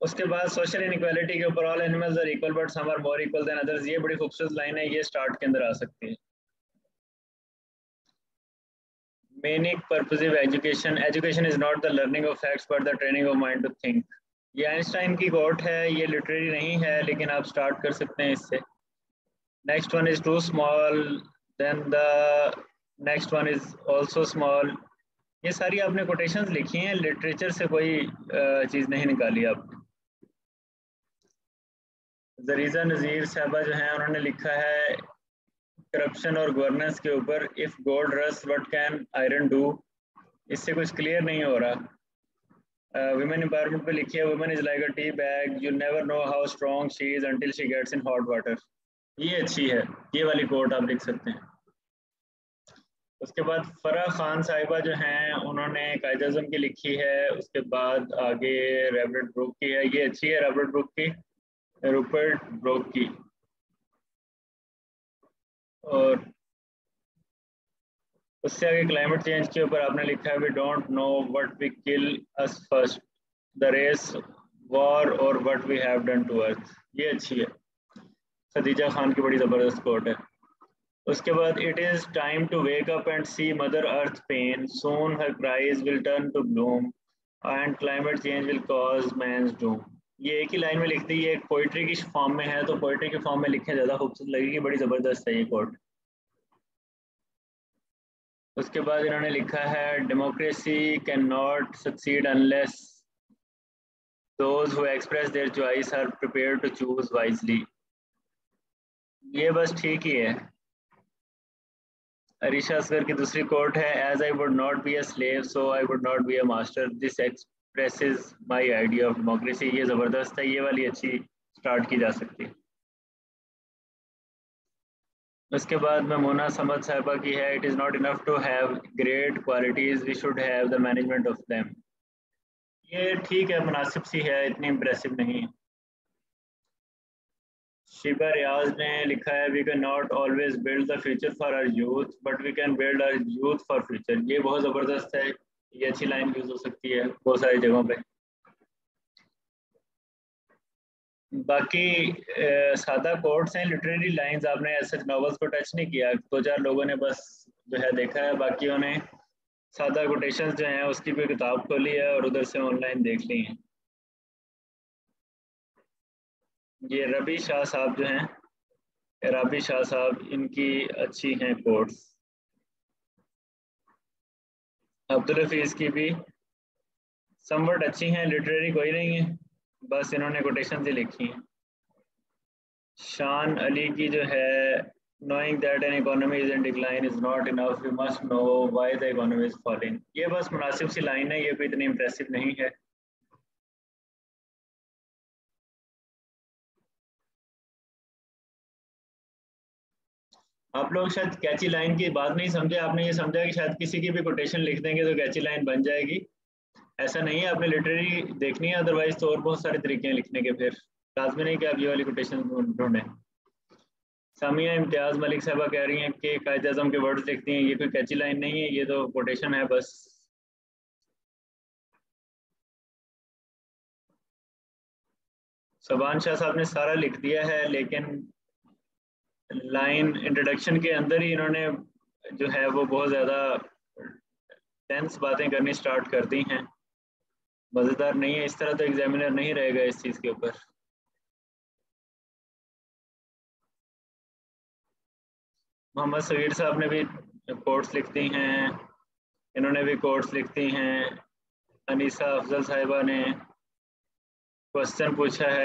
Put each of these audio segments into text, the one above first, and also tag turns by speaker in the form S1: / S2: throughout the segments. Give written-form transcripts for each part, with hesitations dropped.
S1: उसके बाद social inequality के ऊपर, all animals are equal but some are more equal than others, ये बड़ी खूबसूरत लाइन है, ये स्टार्ट के अंदर आ सकती है। Meaning purposive education, education is not the learning of facts but the training of mind to think. ये आइंस्टाइन की कोट है, ये लिटरेरी नहीं है लेकिन आप स्टार्ट कर सकते हैं इससे। Next one is too small, then the next one is also small. ये सारी आपने कोटेशंस लिखी हैं, लिटरेचर से कोई चीज़ नहीं निकाली आपने। जरीजा नज़ीर साहबा जो हैं उन्होंने लिखा है करप्शन और गवर्नेंस के ऊपर, if gold rust what can iron do. इससे कुछ क्लियर नहीं हो रहा। वुमेन एम्पावरमेंट पे लिखी है, women is like a tea bag, you never know how strong she is until she gets in hot water. ये अच्छी है, ये वाली कोट आप लिख सकते हैं। उसके बाद फराह खान साहिबा जो हैं उन्होंने कायद-ए-आज़म की लिखी है। उसके बाद आगे रॉबर्ट ब्रूक की है, ये अच्छी है रॉबर्ट ब्रूक की, रूपर्ट ब्रूक की। और उससे आगे क्लाइमेट चेंज के ऊपर आपने लिखा है, we don't know what we kill us first, the race war or what we have done to earth. ये अच्छी है, खदीजा खान की बड़ी ज़बरदस्त कोट है। उसके बाद it is time to wake up and see mother earth pain, soon her cries will turn to bloom and climate change will cause man's doom. ये एक ही लाइन में लिखती है, ये एक पोइट्री की फॉर्म में है, तो पोइट्री के फॉर्म में लिखे ज़्यादा खूबसूरत लगेगी, बड़ी ज़बरदस्त है ये कोट। उसके बाद इन्होंने लिखा है, democracy can not succeed unless those who express their choice are prepared to choose wisely. ये बस ठीक ही है। अरीशा असगर की दूसरी कोट है, as I would not be a slave so I would not be a master, this expresses my idea of democracy. ये ज़बरदस्त है, ये वाली अच्छी स्टार्ट की जा सकती है। उसके बाद ममूना समद साहिबा की है, it is not enough to have great qualities, we should have the management of them. ये ठीक है, मुनासिब सी है, इतनी इम्प्रेसिव नहीं है। शिबा रियाज ने लिखा है, we can not always build the future for our youth but we can build our youth for future. ये बहुत ज़बरदस्त है, ये अच्छी लाइन यूज हो सकती है बहुत सारी जगहों पे। बाकी सादा कोट्स हैं, लिटरेरी लाइंस, आपने ऐसे नॉवेल्स को टच नहीं किया, दो चार लोगों ने बस जो है देखा है, बाकियों ने सादा कोटेशंस जो हैं उसकी भी किताब खोली है और उधर से ऑनलाइन देख ली हैं। ये रबी शाह साहब जो हैं, रबी शाह साहब, इनकी अच्छी हैं कोट्स। अब्दुल हफीज़ की भी समवट अच्छी हैं, लिटरेरी कोई नहीं है, बस इन्होंने कोटेशन से लिखी हैं। शान अली की जो है, knowing that an economy is in decline is not enough, we must know why the economy is falling। ये बस मुनासिब सी लाइन है, ये कोई इतनी इम्प्रेसिव नहीं है। आप लोग शायद कैची लाइन की बात नहीं समझे, आपने ये समझा कि शायद किसी की भी कोटेशन लिख देंगे तो कैची लाइन बन जाएगी। ऐसा नहीं है, आपने लिटरेरी देखनी है, अदरवाइज तो और बहुत सारे तरीके हैं लिखने के, फिर लाजमी नहीं कि आप ये वाली कोटेशन ढूंढें। सामिया इम्तियाज मलिक साहबा कह रही हैं कि कायद आज़म के वर्ड्स लिखती हैं, ये कोई कैची लाइन नहीं है, ये तो कोटेशन है बस। सबान शाह साहब ने सारा लिख दिया है, लेकिन लाइन इंट्रोडक्शन के अंदर ही इन्होंने जो है वो बहुत ज़्यादा टेंस बातें करनी स्टार्ट कर दी हैं, मज़ेदार नहीं है। इस तरह तो एग्जामिनर नहीं रहेगा इस चीज़ के ऊपर। मोहम्मद सगीर साहब ने भी कोट्स लिखती हैं, इन्होंने भी कोट्स लिखती हैं। अनीसा अफजल साहिबा ने क्वेश्चन पूछा है,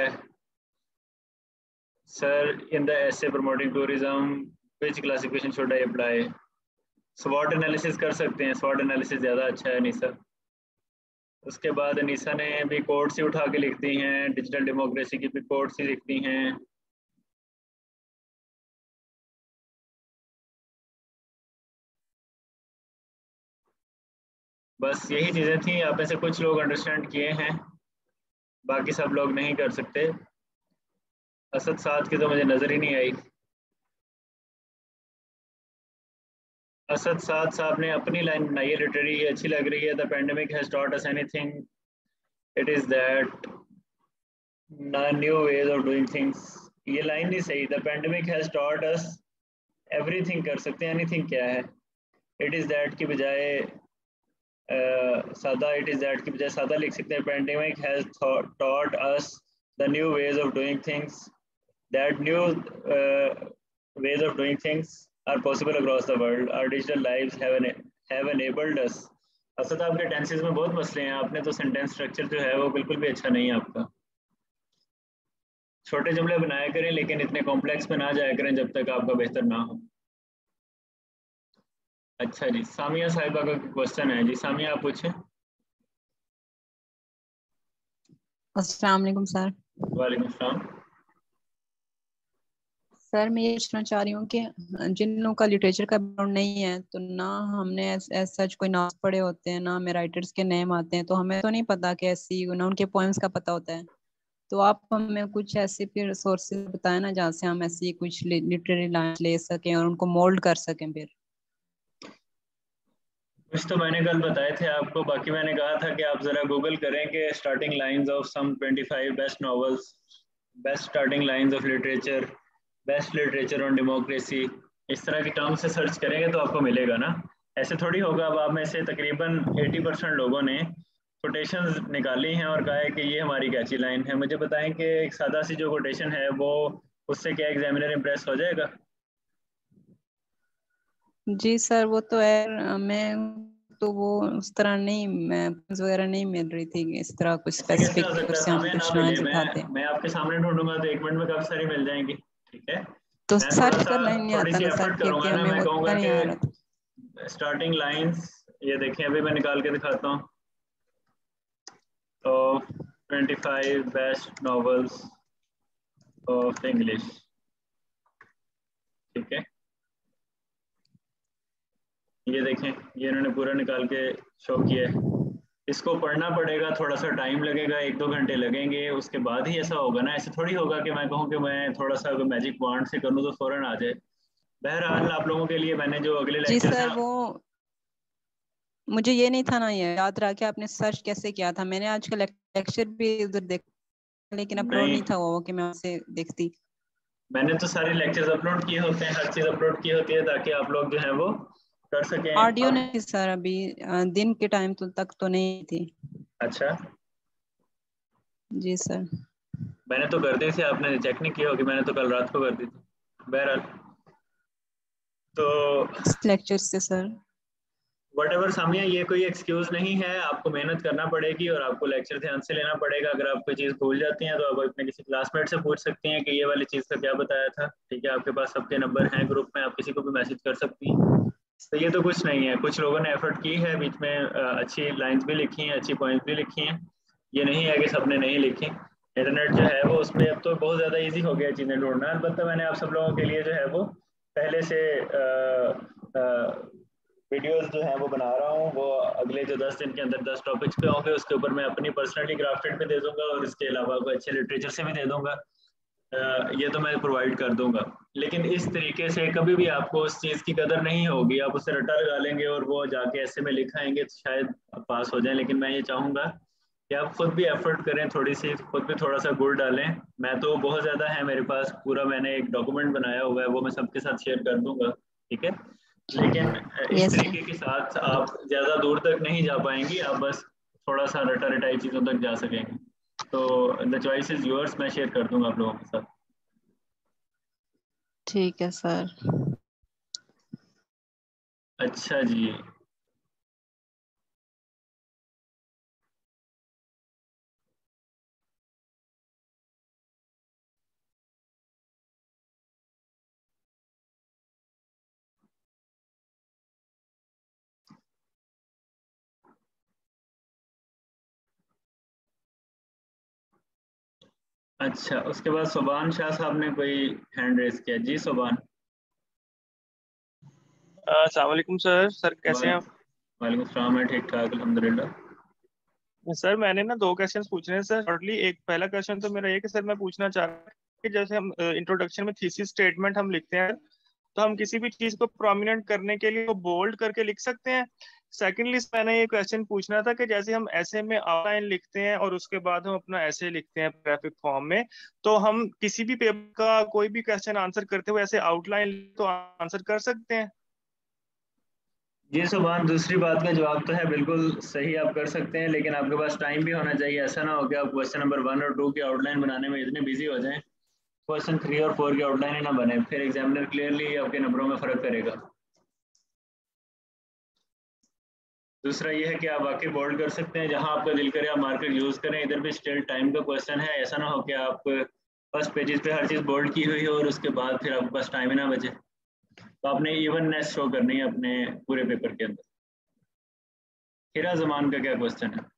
S1: sir in the essay promoting tourism which classification should I apply. स्वॉट एनालिसिस कर सकते हैं, स्वॉट एनालिसिस ज़्यादा अच्छा है अनीसा। उसके बाद अनीसा ने भी कोट्स ही उठा के लिखती हैं, डिजिटल डेमोक्रेसी की भी कोट्स ही लिखती हैं। बस यही चीज़ें थी, आप में से कुछ लोग अंडरस्टैंड किए हैं, बाकी सब लोग नहीं कर सकते। असद साद की तो मुझे नज़र ही नहीं आई। असद साद साहब ने अपनी लाइन बनाई है, लिटरेरी अच्छी लग रही है, the pandemic has taught us anything it is that new ways of doing things, ये लाइन नहीं सही। The pandemic has taught us everything कर सकते हैं, एनीथिंग क्या है? इट इज़ दैट की बजाय सादा, इट इज़ दैट की बजाय सादा लिख सकते हैं। Pandemic has taught us the new ways of doing things, that new ways of doing things are possible across the world. Our digital lives have enabled us. Asad आपके टेंसेस में बहुत मसले हैं, आपने तो सेंटेंस स्ट्रक्चर जो है वो बिल्कुल भी अच्छा नहीं है आपका। छोटे जुमले बनाया करें लेकिन इतने कॉम्प्लेक्स में ना जाया करें जब तक आपका बेहतर ना हो। अच्छा जी, सामिया साहिबा का क्वेश्चन है जी, सामिया आप पूछें।
S2: अस्सलाम वालेकुम सर।
S1: वालेकुम सलाम।
S2: सर मैं ये पूछना चाह रही हूँ कि जिन लोगों का लिटरेचर का बैकग्राउंड नहीं है, तो ना हमने सच कोई नाम पढ़े होते हैं, ना हमें राइटर्स के नेम आते हैं, तो हमें तो नहीं पता कि ऐसी ना उनके पोएम्स का पता होता है। तो आप हमें कुछ ऐसे फिर सोर्सेज बताएं ना जहाँ से हम ऐसी कुछ लिटरेरी लाइन ले सकें और उनको मोल्ड कर सकें फिर।
S1: कुछ तो मैंने कल बताए थे आपको, बाकी मैंने कहा था कि आप जरा गूगल करें कि starting lines of some 25 best novels, best starting lines of literature, best literature on democracy, इस तरह की टर्म से सर्च करेंगे तो आपको मिलेगा ना। ऐसे थोड़ी होगा। अब आप में से तकरीबन 80% लोगों ने कोटेशंस निकाली हैं और कहा है कि ये हमारी कैची लाइन है। मुझे बताएं कि एक सादा सी जो कोटेशन है वो, उससे क्या एग्जामिनर इम्प्रेस हो जाएगा?
S2: जी सर वो तो है, मैं तो वो उस तरह नहीं, मैं वगैरह नहीं मिल रही थी इस तरह कुछ
S1: ऐसे कैसे हो
S2: स्पेसिफिक
S1: सकता है?
S2: से हम
S1: समय ना
S2: कुछ लाइन
S1: मिले,
S2: सिखाते हैं।
S1: मैं आपके सामने ढूंढूंगा तो 1 मिनट में काफी सारी मिल जाएंगी। ठीक है,
S2: तो
S1: मैं थोड़ा
S2: सर्च
S1: सा,
S2: करना ही नहीं
S1: थोड़ी
S2: आता
S1: सी
S2: ना सर,
S1: एफर्ट
S2: क्योंकि
S1: करूंगा ना।
S2: हमें
S1: मैं
S2: वो
S1: कहूंगा
S2: नहीं आ रहा था।
S1: कि स्टार्टिंग लाइंस, ये देखें अभी मैं निकाल के दिखाता हूँ। तो 25 बेस्ट नॉवेल्स ऑफ इंग्लिश, ठीक है, ये देखें, ये इन्होंने पूरा निकाल के शो किया है। इसको पढ़ना पड़ेगा, थोड़ा सा टाइम लगेगा, 1-2 घंटे लगेंगे, उसके बाद ही ऐसा होगा ना। ऐसे थोड़ी होगा कि मैं कहूँ कि मैं थोड़ा सा मैजिक वॉन्ड से कर लूँ तो फौरन आ जाए। बहरहाल आप लोगों के लिए मैंने जो अगले
S2: जी
S1: लेक्चर्स
S2: सर,
S1: हैं।
S2: वो मुझे ये नहीं था ना, ये याद रहा कि आपने सर्च कैसे किया था। मैंने आज का लेक्चर भी उधर देखा, लेकिन अपलोड
S1: नहीं,
S2: नहीं था वो कि मैं उसे देखती।
S1: मैंने तो सारे लेक्चर्स अपलोड किए होते हैं, हर चीज़ अपलोड की होती है ताकि आप लोग जो है वो कर सकें
S2: ऑडियो
S1: अब।
S2: नहीं थी सर अभी, दिन के टाइम तो तक तो नहीं थी।
S1: अच्छा,
S2: जी सर।
S1: मैंने तो कर दी थी, आपने चेक नहीं किया होगी, मैंने तो कल रात को कर दी थी। बहरहाल, तो
S2: इस लेक्चर से सर।
S1: वट एवर सामिया, ये कोई एक्सक्यूज नहीं है, आपको मेहनत करना पड़ेगी और आपको लेक्चर ध्यान से लेना पड़ेगा। अगर आप कोई चीज़ भूल जाती हैं तो आप अपने किसी क्लासमेट से पूछ सकती हैं कि ये वाली चीज़ का क्या बताया था। ठीक है, आपके पास सबके नंबर हैं ग्रुप में, आप किसी को भी मैसेज कर सकती हैं। तो ये तो कुछ नहीं है, कुछ लोगों ने एफर्ट की है, बीच में अच्छी लाइंस भी लिखी हैं, अच्छी पॉइंट्स भी लिखी हैं। ये नहीं है कि सबने नहीं लिखी। इंटरनेट जो है वो, उस पर अब तो बहुत ज़्यादा ईजी हो गया चीज़ें ढूंढना। अलबत्ता मैंने आप सब लोगों के लिए जो है वो पहले से वीडियोस जो हैं वो बना रहा हूँ। वो अगले जो 10 दिन के अंदर 10 टॉपिक्स पे होंगे, उसके ऊपर मैं अपनी पर्सनली ग्राफ्टेड भी दे दूंगा और इसके अलावा कोई अच्छे लिटरेचर से भी दे दूंगा। ये तो मैं प्रोवाइड कर दूंगा। लेकिन इस तरीके से कभी भी आपको उस चीज़ की कदर नहीं होगी। आप उससे रट्टा लगा लेंगे और वो जाके ऐसे में लिखाएंगे तो शायद आप पास हो जाए। लेकिन मैं ये चाहूँगा कि आप खुद भी एफर्ट करें, थोड़ी सी खुद भी थोड़ा सा गुड़ डालें। मैं तो बहुत ज़्यादा है मेरे पास, पूरा मैंने एक डॉक्यूमेंट बनाया हुआ है, वो मैं सबके साथ शेयर कर दूंगा। ठीक है, लेकिन इस
S2: यस सर।
S1: तरीके के साथ आप ज़्यादा दूर तक नहीं जा पाएंगी, आप बस थोड़ा सा रटा रटाई चीज़ों तक जा सकेंगे। तो द चॉइस इज योर्स, मैं शेयर कर दूंगा आप लोगों के साथ।
S2: ठीक है सर।
S1: अच्छा जी, अच्छा, उसके बाद सुभान शाह साहब ने कोई हैंड रेस किया जी। सुभान।
S3: अस्सलाम वालेकुम सर। सर कैसे हैं आप?
S1: वालेकुम सलाम, मैं ठीक ठाक अल्हम्दुलिल्लाह।
S3: सर मैंने ना 2 क्वेश्चंस पूछने हैं सर शॉर्टली। एक पहला क्वेश्चन तो मेरा ये कि सर मैं पूछना चाह रहा हूँ कि जैसे हम इंट्रोडक्शन में थीसिस स्टेटमेंट हम लिखते हैं, तो हम किसी भी चीज को प्रोमिनेंट करने के लिए वो बोल्ड करके लिख सकते हैं। सेकेंडली मैंने ये क्वेश्चन पूछना था कि जैसे हम ऐसे में आउटलाइन लिखते हैं और उसके बाद हम अपना ऐसे लिखते हैं ग्राफिक फॉर्म में, तो हम किसी भी पेपर का कोई भी क्वेश्चन आंसर करते हुए ऐसे आउटलाइन तो आंसर कर सकते हैं?
S1: जी सुभान, दूसरी बात का जवाब तो है बिल्कुल सही, आप कर सकते हैं, लेकिन आपके पास टाइम भी होना चाहिए। ऐसा ना हो कि आप क्वेश्चन नंबर 1 और 2 की आउटलाइन बनाने में इतने बिजी हो जाएं, क्वेश्चन 3 और 4 की आउटलाइन ही ना बने, फिर एग्जामिनर क्लियरली आपके नंबरों में फर्क करेगा। दूसरा ये है कि आप वाकई बोल्ड कर सकते हैं, जहां आपका दिल करे आप मार्कर यूज करें। इधर भी स्टिल टाइम का क्वेश्चन है, ऐसा ना हो कि आप फर्स्ट पेजेस पे हर चीज बोल्ड की हुई हो और उसके बाद फिर आपके पास टाइम ही ना बचे। तो आपने इवननेस शो करनी है अपने पूरे पेपर के अंदर। हिरा जमान का क्या क्वेश्चन है?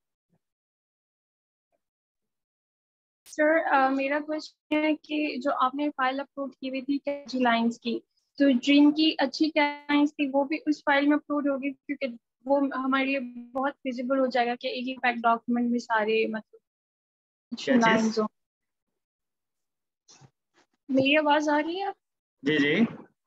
S4: सर मेरा क्वेश्चन है कि जो आपने फाइल अपलोड की हुई थी कैची लाइंस की, तो जिनकी अच्छी लाइंस थी वो भी उस फाइल में अपलोड होगी, क्योंकि वो हमारे लिए बहुत विजिबल हो जाएगा कि एक ही पैक डॉक्यूमेंट में सारे मतलब अच्छी लाइंस हो। मेरी आवाज आ रही है?
S1: जी जी।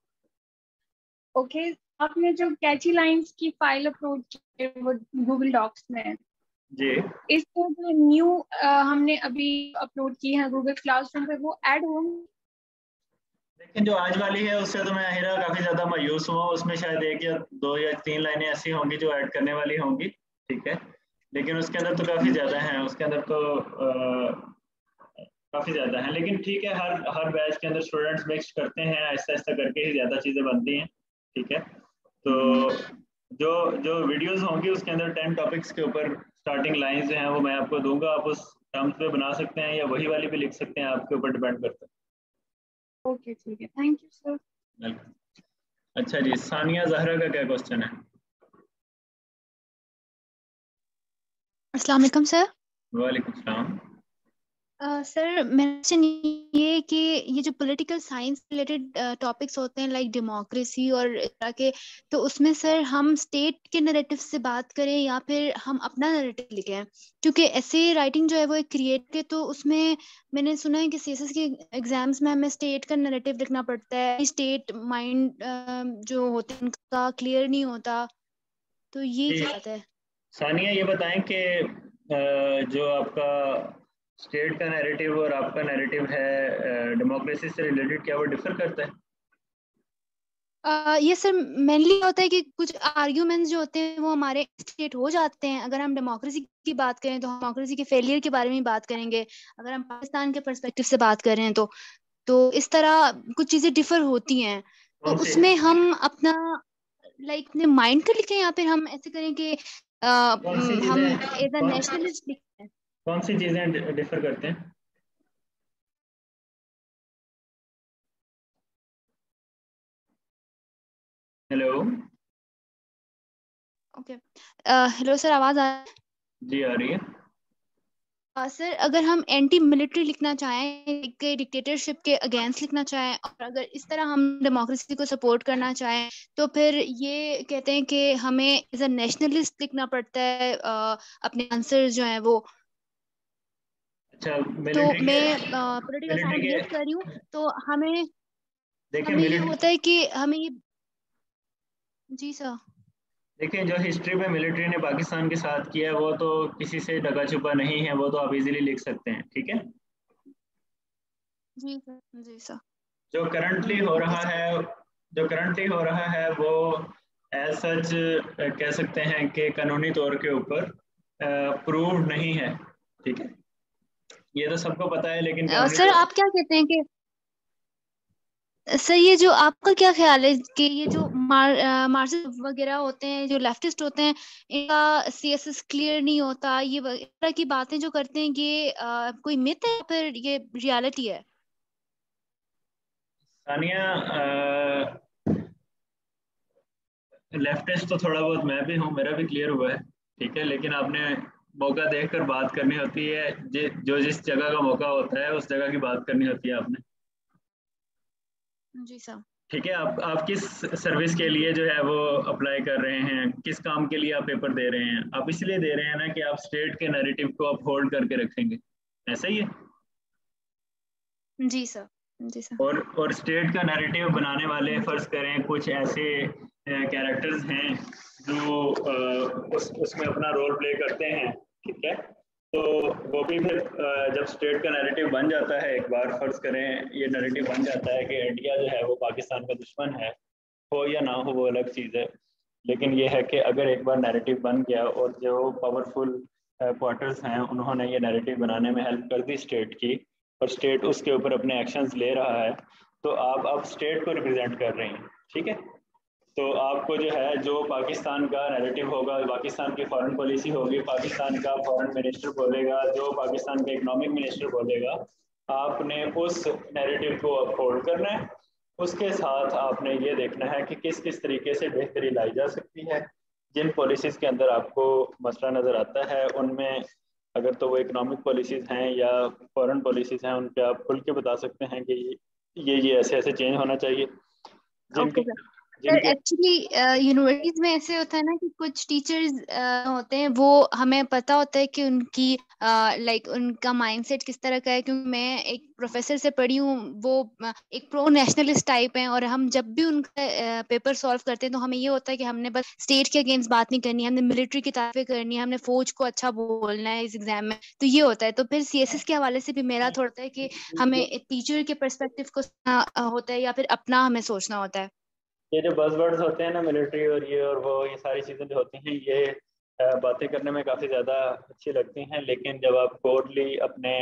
S4: ओके, आपने जो कैची लाइंस की फाइल अपलोड की है वो गूगल डॉक्स में
S1: जी,
S4: इसको जो न्यू हमने अभी अपलोड की है गूगल क्लासरूम पे, वो ऐड होंगे?
S1: लेकिन जो आज वाली है उससे तो मैं हिरा काफी ज्यादा मायूस हुआ। उसमें शायद 1 या 2 या 3 लाइनें ऐसी होंगी जो ऐड करने वाली होंगी, ठीक है, लेकिन उसके अंदर तो काफी ज्यादा हैं, उसके अंदर तो काफी ज्यादा है। लेकिन ठीक है, हर हर बैच के अंदर स्टूडेंट्स मिक्स करते हैं, ऐसा ऐसा करके ही ज्यादा चीजें बनती हैं, ठीक है। तो जो जो वीडियोस होंगी उसके अंदर 10 टॉपिक्स के ऊपर स्टार्टिंग लाइंस जो हैं वो मैं आपको दूंगा, आप उस टर्म्स पे बना सकते हैं या वही वाली भी लिख सकते हैं, आपके ऊपर डिपेंड करता है।
S4: ओके ठीक है, थैंक यू सर।
S1: वेलकम। अच्छा जी, सानिया जहरा का क्या क्वेश्चन है?
S5: अस्सलाम वालेकुम सर।
S1: वालेकुम सलाम।
S5: सर मेरा क्वेश्चन ये कि ये जो पॉलिटिकल साइंस रिलेटेड टॉपिक्स होते हैं लाइक डेमोक्रेसी और इस तरह के, तो उसमें सर हम स्टेट के नैरेटिव से बात करें या फिर हम अपना नैरेटिव लिखें? क्योंकि ऐसे राइटिंग जो है वो एक क्रिएट के, तो उसमें मैंने सुना है कि सीएसएस के एग्जाम्स में हमें स्टेट का नैरेटिव लिखना पड़ता है, स्टेट माइंड जो होते हैं उनका क्लियर नहीं होता, तो ये क्या बात है?
S1: सानिया ये बताएं कि जो आपका स्टेट का नैरेटिव और आपका नैरेटिव है डेमोक्रेसी से रिलेटेड, क्या वो डिफर करता है?
S5: ये सर मेनली होता है कि कुछ आर्ग्यूमेंट्स जो होते हैं वो हमारे स्टेट हो जाते हैं। अगर हम डेमोक्रेसी की बात करें तो हम डेमोक्रेसी के फेलियर के बारे में बात करेंगे, अगर हम पाकिस्तान के पर्सपेक्टिव से बात कर रहे हैं तो इस तरह कुछ चीजें डिफर होती हैं। तो उसमें हम अपना लाइक अपने माइंड का लिखें या फिर हम ऐसे करें कि हम एज अ नेशनलिस्ट लिखें?
S1: कौन सी चीजें डिफर करते हैं? हेलो।
S5: ओके, हेलो सर, आवाज आ रही है?
S1: जी आ रही है।
S5: सर अगर हम एंटी मिलिट्री लिखना चाहें, डिक्टेटरशिप के अगेंस्ट लिखना चाहें, और अगर इस तरह हम डेमोक्रेसी को सपोर्ट करना चाहें, तो फिर ये कहते हैं कि हमें एज अ नेशनलिस्ट लिखना पड़ता है अपने आंसर जो हैं वो।
S1: अच्छा,
S5: तो
S1: मिलिट्री
S5: मैं
S1: के
S5: पॉलिटिकल
S1: मिलिट्री
S5: साइंस
S1: के
S5: बेस कर रही हूँ, तो हमें
S1: देखिए
S5: हमें ये
S1: मिलिट्री,
S5: होता है कि हमें ये। जी सर।
S1: देखिए जो हिस्ट्री में मिलिट्री ने पाकिस्तान के साथ किया है वो तो किसी से ढका छुपा नहीं है, वो तो आप इजीली लिख सकते हैं, ठीक है।
S5: जी सर। जी सर।
S1: जो करंटली हो
S5: ओके
S1: रहा
S5: सर।
S1: है, जो करंटली हो रहा है वो एज सच कह सकते हैं कि कानूनी तौर के ऊपर प्रूव्ड नहीं है, ठीक है, ये तो सबको पता है, लेकिन कानूनी
S5: सर
S1: तौर।
S5: आप क्या कहते हैं कि सर ये जो आपका क्या ख्याल है कि ये जो मार्क्सिस्ट वगैरह होते हैं, जो लेफ्टिस्ट होते हैं, इनका सीएसएस क्लियर नहीं होता, ये इस तरह की बातें जो करते हैं, ये कोई मिथ है या फिर ये रियलिटी है?
S1: सानिया, लेफ्टिस्ट तो थोड़ा बहुत मैं भी हूँ, मेरा भी क्लियर हुआ है, ठीक है, लेकिन आपने मौका देखकर बात करनी होती है, जो जिस जगह का मौका होता है उस जगह की बात करनी होती है आपने,
S5: जी सर।
S1: ठीक है। आप किस सर्विस के लिए जो है वो अप्लाई कर रहे हैं, किस काम के लिए आप पेपर दे रहे हैं? आप इसलिए दे रहे हैं ना कि आप स्टेट के नैरेटिव को आप होल्ड करके रखेंगे, ऐसा ही है।
S5: जी सर। जी सर।
S1: और स्टेट का नैरेटिव बनाने वाले फर्ज करें कुछ ऐसे कैरेक्टर्स हैं जो उसमें अपना रोल प्ले करते हैं, ठीक है। तो वो भी फिर जब स्टेट का नैरेटिव बन जाता है, एक बार फर्ज करें ये नैरेटिव बन जाता है कि इंडिया जो है वो पाकिस्तान का दुश्मन है, हो या ना हो वो अलग चीज़ है, लेकिन ये है कि अगर एक बार नैरेटिव बन गया और जो पावरफुल क्वार्टर्स हैं उन्होंने ये नैरेटिव बनाने में हेल्प कर दी स्टेट की, और स्टेट उसके ऊपर अपने एक्शंस ले रहा है, तो आप अब स्टेट को रिप्रेजेंट कर रही हैं, ठीक है। तो आपको जो है जो पाकिस्तान का नैरेटिव होगा, पाकिस्तान की फॉरेन पॉलिसी होगी, पाकिस्तान का फॉरेन मिनिस्टर बोलेगा, जो पाकिस्तान का इकोनॉमिक मिनिस्टर बोलेगा, आपने उस नैरेटिव को अपहोल्ड करना है। उसके साथ आपने ये देखना है कि किस किस तरीके से बेहतरी लाई जा सकती है। जिन पॉलिसीज़ के अंदर आपको मसला नज़र आता है उनमें अगर तो वो इकोनॉमिक पॉलिसीज़ हैं या फॉरेन पॉलिसीज़ हैं, उन पर आप खुल के बता सकते हैं कि ये ऐसे ऐसे चेंज होना चाहिए। जिनके
S5: एक्चुअली यूनिवर्सिटीज में ऐसे होता है ना कि कुछ टीचर्स होते हैं, वो हमें पता होता है कि उनकी लाइक उनका माइंडसेट किस तरह का है, क्योंकि मैं एक प्रोफेसर से पढ़ी हूँ, वो एक प्रो नेशनलिस्ट टाइप हैं, और हम जब भी उनका पेपर सॉल्व करते हैं तो हमें ये होता है कि हमने बस स्टेट के अगेंस्ट बात नहीं करनी, हमने मिलिट्री की तारीफें करनी है, हमने फौज को अच्छा बोलना है इस एग्जाम में, तो ये होता है। तो फिर सीएसएस के हवाले से भी मेरा थोड़ा है कि हमें टीचर के पर्सपेक्टिव को होता है या फिर अपना हमें सोचना होता है।
S1: ये जो बज़वर्ड्स होते हैं ना, मिलिट्री और ये और वो, ये सारी चीज़ें जो होती हैं, ये बातें करने में काफ़ी ज़्यादा अच्छी लगती हैं, लेकिन जब आप कोर्टली अपने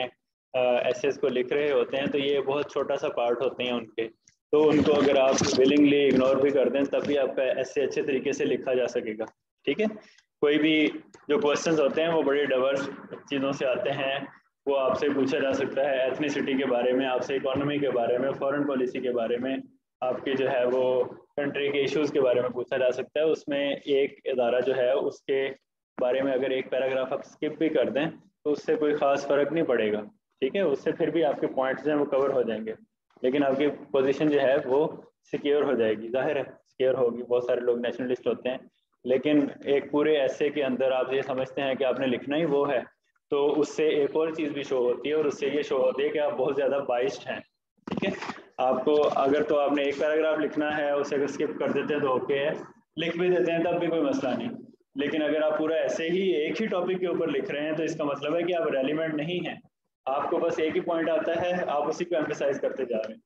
S1: एसेस को लिख रहे होते हैं तो ये बहुत छोटा सा पार्ट होते हैं उनके, तो उनको अगर आप विलिंगली इग्नोर भी कर दें तब भी आपका ऐसे अच्छे तरीके से लिखा जा सकेगा, ठीक है। कोई भी जो क्वेश्चंस होते हैं वो बड़ी डाइवर्स चीज़ों से आते हैं, वो आपसे पूछा जा सकता है एथनिसिटी के बारे में, आपसे इकोनॉमी के बारे में, फॉरेन पॉलिसी के बारे में, आपके जो है वो कंट्री के इश्यूज़ के बारे में पूछा जा सकता है। उसमें एक इदारा जो है उसके बारे में अगर एक पैराग्राफ आप स्किप भी कर दें तो उससे कोई ख़ास फ़र्क नहीं पड़ेगा, ठीक है। उससे फिर भी आपके पॉइंट्स जो हैं वो कवर हो जाएंगे, लेकिन आपकी पोजीशन जो है वो सिक्योर हो जाएगी। जाहिर है सिक्योर होगी, बहुत सारे लोग नेशनलिस्ट होते हैं, लेकिन एक पूरे ऐसे के अंदर आप ये समझते हैं कि आपने लिखना ही वो है, तो उससे एक और चीज़ भी शो होती है, और उससे ये शो होती है कि आप बहुत ज़्यादा बाइस्ड हैं, ठीक है। आपको अगर तो आपने एक पैराग्राफ लिखना है, उसे अगर स्किप कर देते हैं तो ओके है, लिख भी देते हैं तब भी कोई मसला नहीं, लेकिन अगर आप पूरा ऐसे ही एक ही टॉपिक के ऊपर लिख रहे हैं तो इसका मतलब है कि आप रेलिवेंट नहीं हैं, आपको बस एक ही पॉइंट आता है, आप उसी को एम्फेसाइज करते जा रहे हैं।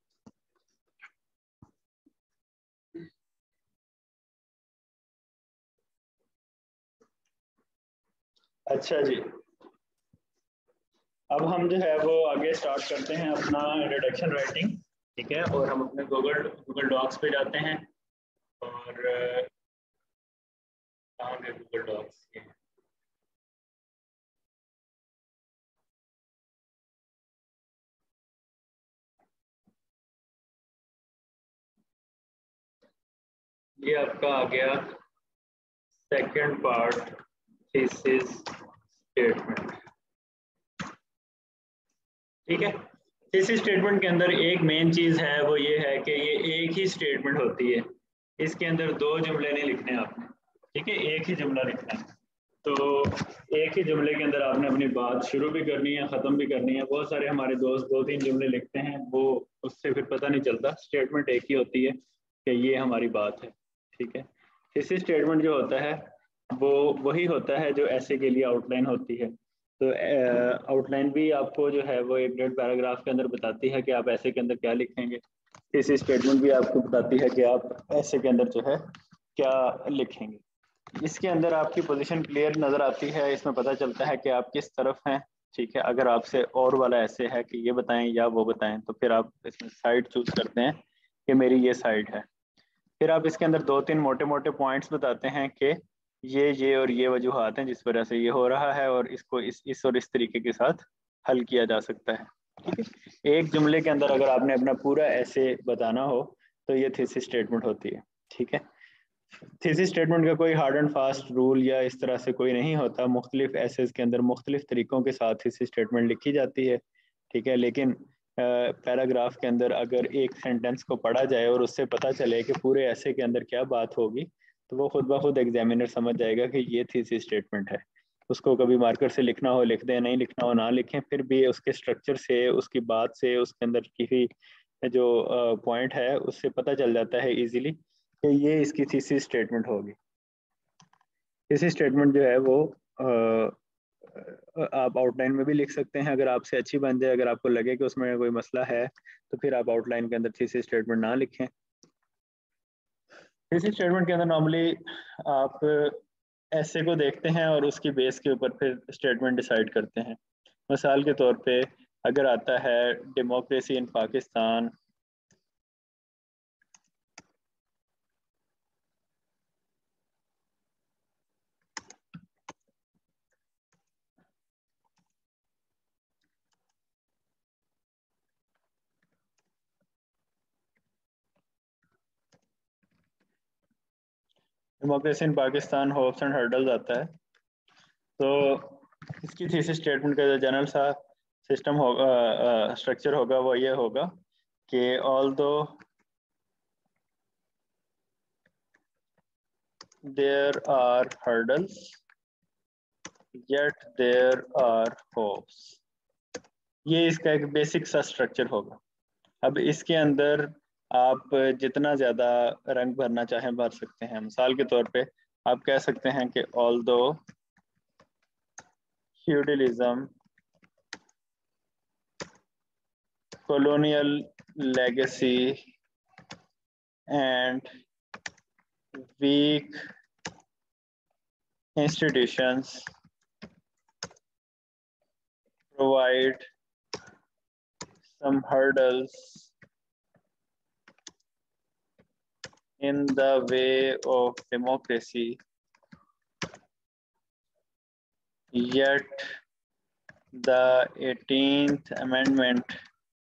S1: अच्छा जी, अब हम जो है वो आगे स्टार्ट करते हैं अपना इंट्रोडक्शन राइटिंग, ठीक है। और हम अपने गूगल डॉक्स पे जाते हैं, और कहाँ गए गूगल डॉक्स के, ये आपका आ गया सेकंड पार्ट, थीसिस स्टेटमेंट, ठीक है। थीसिस स्टेटमेंट के अंदर एक मेन चीज़ है, वो ये है कि ये एक ही स्टेटमेंट होती है, इसके अंदर दो जुमले नहीं लिखने आपने, ठीक है, एक ही जुमला लिखना है। तो एक ही जुमले के अंदर आपने अपनी बात शुरू भी करनी है, ख़त्म भी करनी है। बहुत सारे हमारे दोस्त दो तीन जुमले लिखते हैं, वो उससे फिर पता नहीं चलता। स्टेटमेंट एक ही होती है कि ये हमारी बात है, ठीक है। थीसिस स्टेटमेंट जो होता है वो वही होता है जो ऐसे के लिए आउटलाइन होती है। तो आउटलाइन भी आपको जो है वो एक 1.5 पैराग्राफ के अंदर बताती है कि आप ऐसे के अंदर क्या लिखेंगे। थीसिस स्टेटमेंट भी आपको बताती है कि आप ऐसे के अंदर जो है क्या लिखेंगे। इसके अंदर आपकी पोजीशन क्लियर नज़र आती है, इसमें पता चलता है कि आप किस तरफ हैं, ठीक है। अगर आपसे और वाला ऐसे है कि ये बताएं या वो बताएं, तो फिर आप इसमें साइड चूज करते हैं कि मेरी ये साइड है। फिर आप इसके अंदर दो तीन मोटे मोटे पॉइंट्स बताते हैं कि ये और ये वजूहात हैं जिस वजह से ये हो रहा है, और इसको इस और इस तरीके के साथ हल किया जा सकता है, ठीक है। एक जुमले के अंदर अगर आपने अपना पूरा ऐसे बताना हो तो ये थीसिस स्टेटमेंट होती है, ठीक है। थीसिस स्टेटमेंट का कोई हार्ड एंड फास्ट रूल या इस तरह से कोई नहीं होता। मुख्तलिफ एसेस के अंदर मुख्तलिफ तरीक़ों के साथ थीसिस स्टेटमेंट लिखी जाती है, ठीक है। लेकिन पैराग्राफ के अंदर अगर एक सेंटेंस को पढ़ा जाए और उससे पता चले कि पूरे ऐसे के अंदर क्या बात होगी, तो वो खुद ब खुद एग्जामिनर समझ जाएगा कि ये थीसिस स्टेटमेंट है। उसको कभी मार्कर से लिखना हो लिख दें, नहीं लिखना हो ना लिखें, फिर भी उसके स्ट्रक्चर से, उसकी बात से, उसके अंदर की जो पॉइंट है उससे पता चल जाता है ईजीली कि ये इसकी थीसिस स्टेटमेंट होगी। थीसिस स्टेटमेंट जो है वो आप आउटलाइन में भी लिख सकते हैं, अगर आपसे अच्छी बन जाए। अगर आपको लगे कि उसमें कोई मसला है तो फिर आप आउटलाइन के अंदर थीसिस स्टेटमेंट ना लिखें। थीसिस स्टेटमेंट के अंदर नॉर्मली आप ऐसे को देखते हैं और उसकी बेस के ऊपर फिर स्टेटमेंट डिसाइड करते हैं। मिसाल के तौर पे अगर आता है democracy in Pakistan, democracy in Pakistan hopes and hurdles आता है, तो इसकी थीसिस स्टेटमेंट का जो जनरल सा सिस्टम होगा, स्ट्रक्चर होगा, वो ये होगा कि although there are hurdles yet there are hopes। ये इसका एक बेसिक सा स्ट्रक्चर होगा। अब इसके अंदर आप जितना ज़्यादा रंग भरना चाहें भर सकते हैं। मिसाल के तौर पे आप कह सकते हैं कि although feudalism, colonial legacy and weak institutions provide some hurdles in the way of democracy, yet the 18th Amendment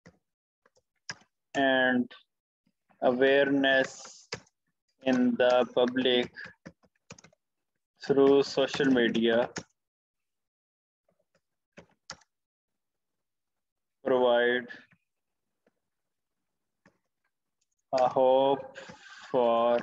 S1: and awareness in the public through social media provide a hope for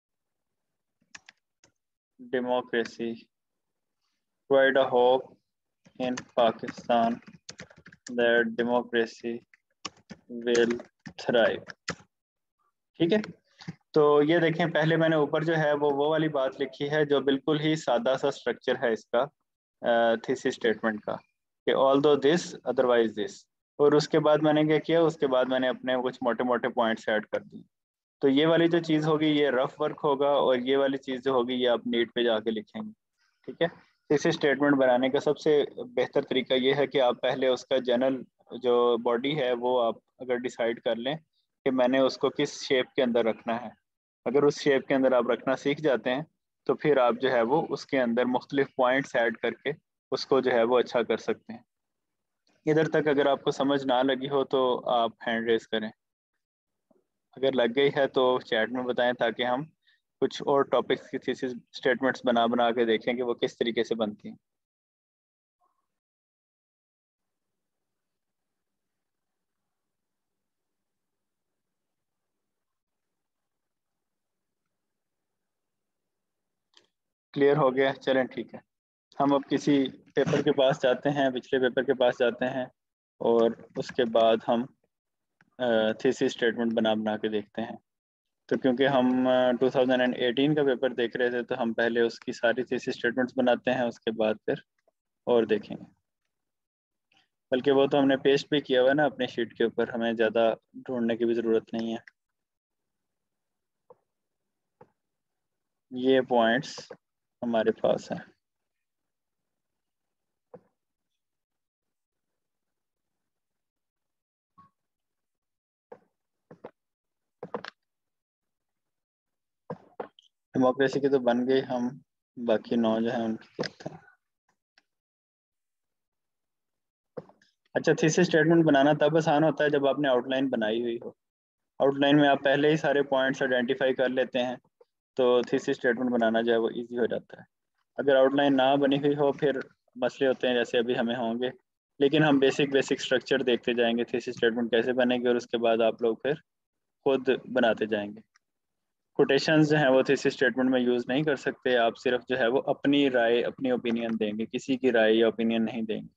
S1: democracy, provide a hope in Pakistan that democracy will thrive। ठीक है, तो ये देखें, पहले मैंने ऊपर जो है वो वाली बात लिखी है जो बिल्कुल ही सादा सा स्ट्रक्चर है इसका थीसिस स्टेटमेंट का, कि ऑल्दो दिस अदरवाइज दिस, और उसके बाद मैंने क्या किया, उसके बाद मैंने अपने कुछ मोटे मोटे पॉइंट्स ऐड कर दिए। तो ये वाली जो चीज़ होगी ये रफ वर्क होगा, और ये वाली चीज़ जो होगी ये आप नीट पे जाके लिखेंगे। ठीक है, इसे स्टेटमेंट बनाने का सबसे बेहतर तरीका ये है कि आप पहले उसका जनरल जो बॉडी है वो आप अगर डिसाइड कर लें कि मैंने उसको किस शेप के अंदर रखना है। अगर उस शेप के अंदर आप रखना सीख जाते हैं तो फिर आप जो है वो उसके अंदर मुख्तलिफ पॉइंट्स ऐड करके उसको जो है वो अच्छा कर सकते हैं। इधर तक अगर आपको समझ ना लगी हो तो आप हैंड रेस करें, अगर लग गई है तो चैट में बताएं ताकि हम कुछ और टॉपिक्स की थीसिस स्टेटमेंट्स बना बना के देखें कि वो किस तरीके से बनती हैं। क्लियर हो गया? चलें ठीक है, हम अब किसी पेपर के पास जाते हैं, पिछले पेपर के पास जाते हैं, और उसके बाद हम थीसिस स्टेटमेंट बना बना के देखते हैं। तो क्योंकि हम 2018 का पेपर देख रहे थे तो हम पहले उसकी सारी थीसिस स्टेटमेंट्स बनाते हैं, उसके बाद फिर और देखेंगे। बल्कि वो तो हमने पेस्ट भी किया हुआ है ना अपने शीट के ऊपर, हमें ज़्यादा ढूंढने की भी ज़रूरत नहीं है। ये पॉइंट्स हमारे पास हैं। डेमोक्रेसी की तो बन गई, हम बाकी 9 जो है उनकी करते हैं। अच्छा, थीसिस स्टेटमेंट बनाना तब आसान होता है जब आपने आउटलाइन बनाई हुई हो। आउटलाइन में आप पहले ही सारे पॉइंट्स आइडेंटिफाई कर लेते हैं तो थीसिस स्टेटमेंट बनाना जो है वो इजी हो जाता है। अगर आउटलाइन ना बनी हुई हो फिर मसले होते हैं, जैसे अभी हमें होंगे, लेकिन हम बेसिक स्ट्रक्चर देखते जाएंगे थीसिस स्टेटमेंट कैसे बनेगी, और उसके बाद आप लोग फिर खुद बनाते जाएंगे। कोटेशंस जो है वो थीसिस स्टेटमेंट में यूज़ नहीं कर सकते, आप सिर्फ जो है वो अपनी राय, अपनी ओपिनियन देंगे, किसी की राय या ओपिनियन नहीं देंगे।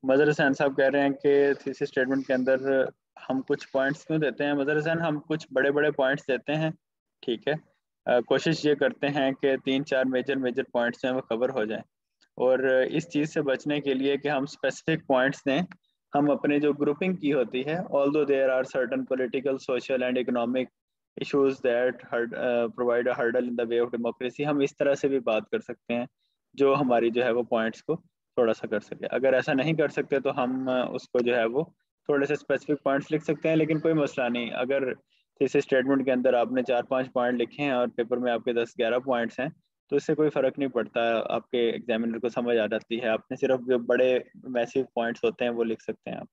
S1: मदर हसन साहब कह रहे हैं कि थीसिस स्टेटमेंट के अंदर हम कुछ पॉइंट्स क्यों देते हैं? मदर हसन, हम कुछ बड़े बड़े पॉइंट्स देते हैं, ठीक है। कोशिश ये करते हैं कि 3-4 मेजर पॉइंट्स हैं वो कवर हो जाएं, और इस चीज़ से बचने के लिए कि हम स्पेसिफिक पॉइंट्स दें, हम अपने जो ग्रुपिंग की होती है, although there are certain political, social and economic issues that provide a hurdle in the way of democracy, हम इस तरह से भी बात कर सकते हैं जो हमारी जो है वो पॉइंट्स को थोड़ा सा कर सके। अगर ऐसा नहीं कर सकते तो हम उसको जो है वो थोड़े से स्पेसिफिक पॉइंट्स लिख सकते हैं, लेकिन कोई मसला नहीं। अगर जैसे स्टेटमेंट के अंदर आपने 4-5 पॉइंट लिखे हैं और पेपर में आपके 10-11 पॉइंट्स हैं, तो इससे कोई फ़र्क नहीं पड़ता, आपके एग्जामिनर को समझ आ जाती है। आपने सिर्फ जो बड़े मैसिव पॉइंट्स होते हैं वो लिख सकते हैं आप।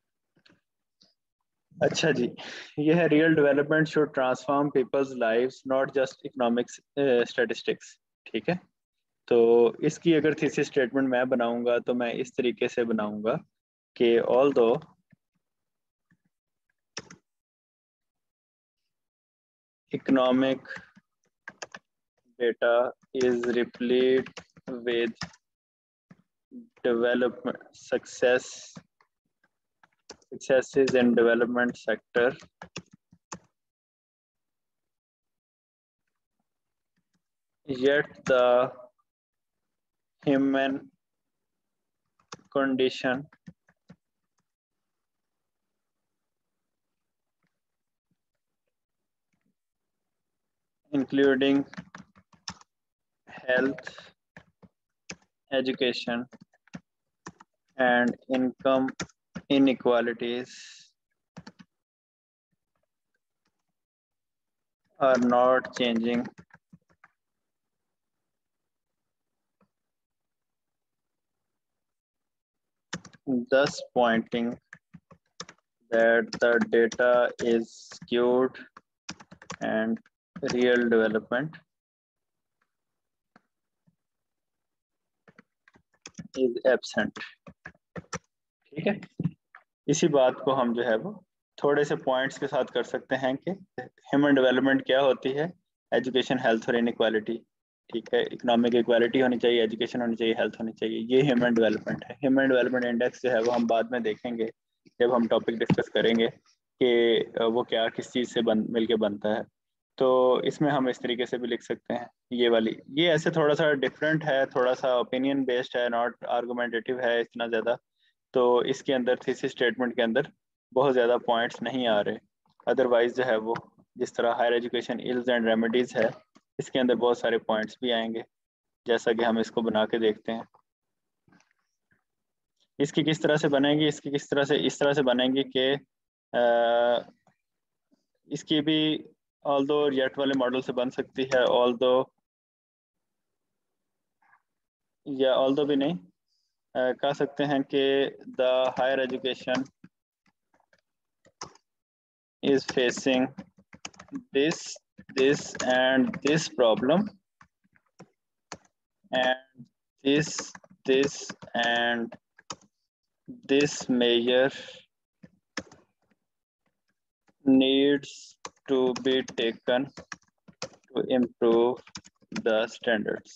S1: अच्छा जी, ये है real development should transform people's lives, not just economics statistics, ठीक है। तो इसकी अगर थीसिस स्टेटमेंट मैं बनाऊंगा तो मैं इस तरीके से बनाऊंगा कि although economic data is replete with development successes in development sector, yet the human condition including health, education and income inequalities are not changing, thus pointing that the data is skewed and real development is absent, ठीक है। इसी बात को हम जो है वो थोड़े से पॉइंट्स के साथ कर सकते हैं कि ह्यूमन डेवलपमेंट क्या होती है, एजुकेशन, हेल्थ और इनइक्वालिटी, ठीक है। इकोनॉमिक इक्वालिटी होनी चाहिए, एजुकेशन होनी चाहिए, हेल्थ होनी चाहिए, ये ह्यूमन डेवलपमेंट है। ह्यूमन डेवलपमेंट इंडेक्स जो है वो हम बाद में देखेंगे जब हम टॉपिक डिस्कस करेंगे कि वो क्या किस चीज़ से मिल के बनता है। तो इसमें हम इस तरीके से भी लिख सकते हैं। ये वाली, ये ऐसे थोड़ा सा डिफरेंट है, थोड़ा सा ओपिनियन बेस्ड है, नॉट आर्गुमेंटेटिव है इतना ज़्यादा। तो इसके अंदर थीसिस स्टेटमेंट के अंदर बहुत ज़्यादा पॉइंट्स नहीं आ रहे। अदरवाइज जो है वो जिस तरह higher education ills and remedies है, इसके अंदर बहुत सारे पॉइंट्स भी आएंगे, जैसा कि हम इसको बना के देखते हैं। इसकी किस तरह से बनेगी, इसकी किस तरह से इस तरह से बनेगी कि इसकी भी ऑल्दो येट वाले मॉडल से बन सकती है, ऑल्दो या ऑल्दो भी नहीं, कह सकते हैं कि the higher education is facing this and this problem, and this and this measure needs to be taken to improve the standards,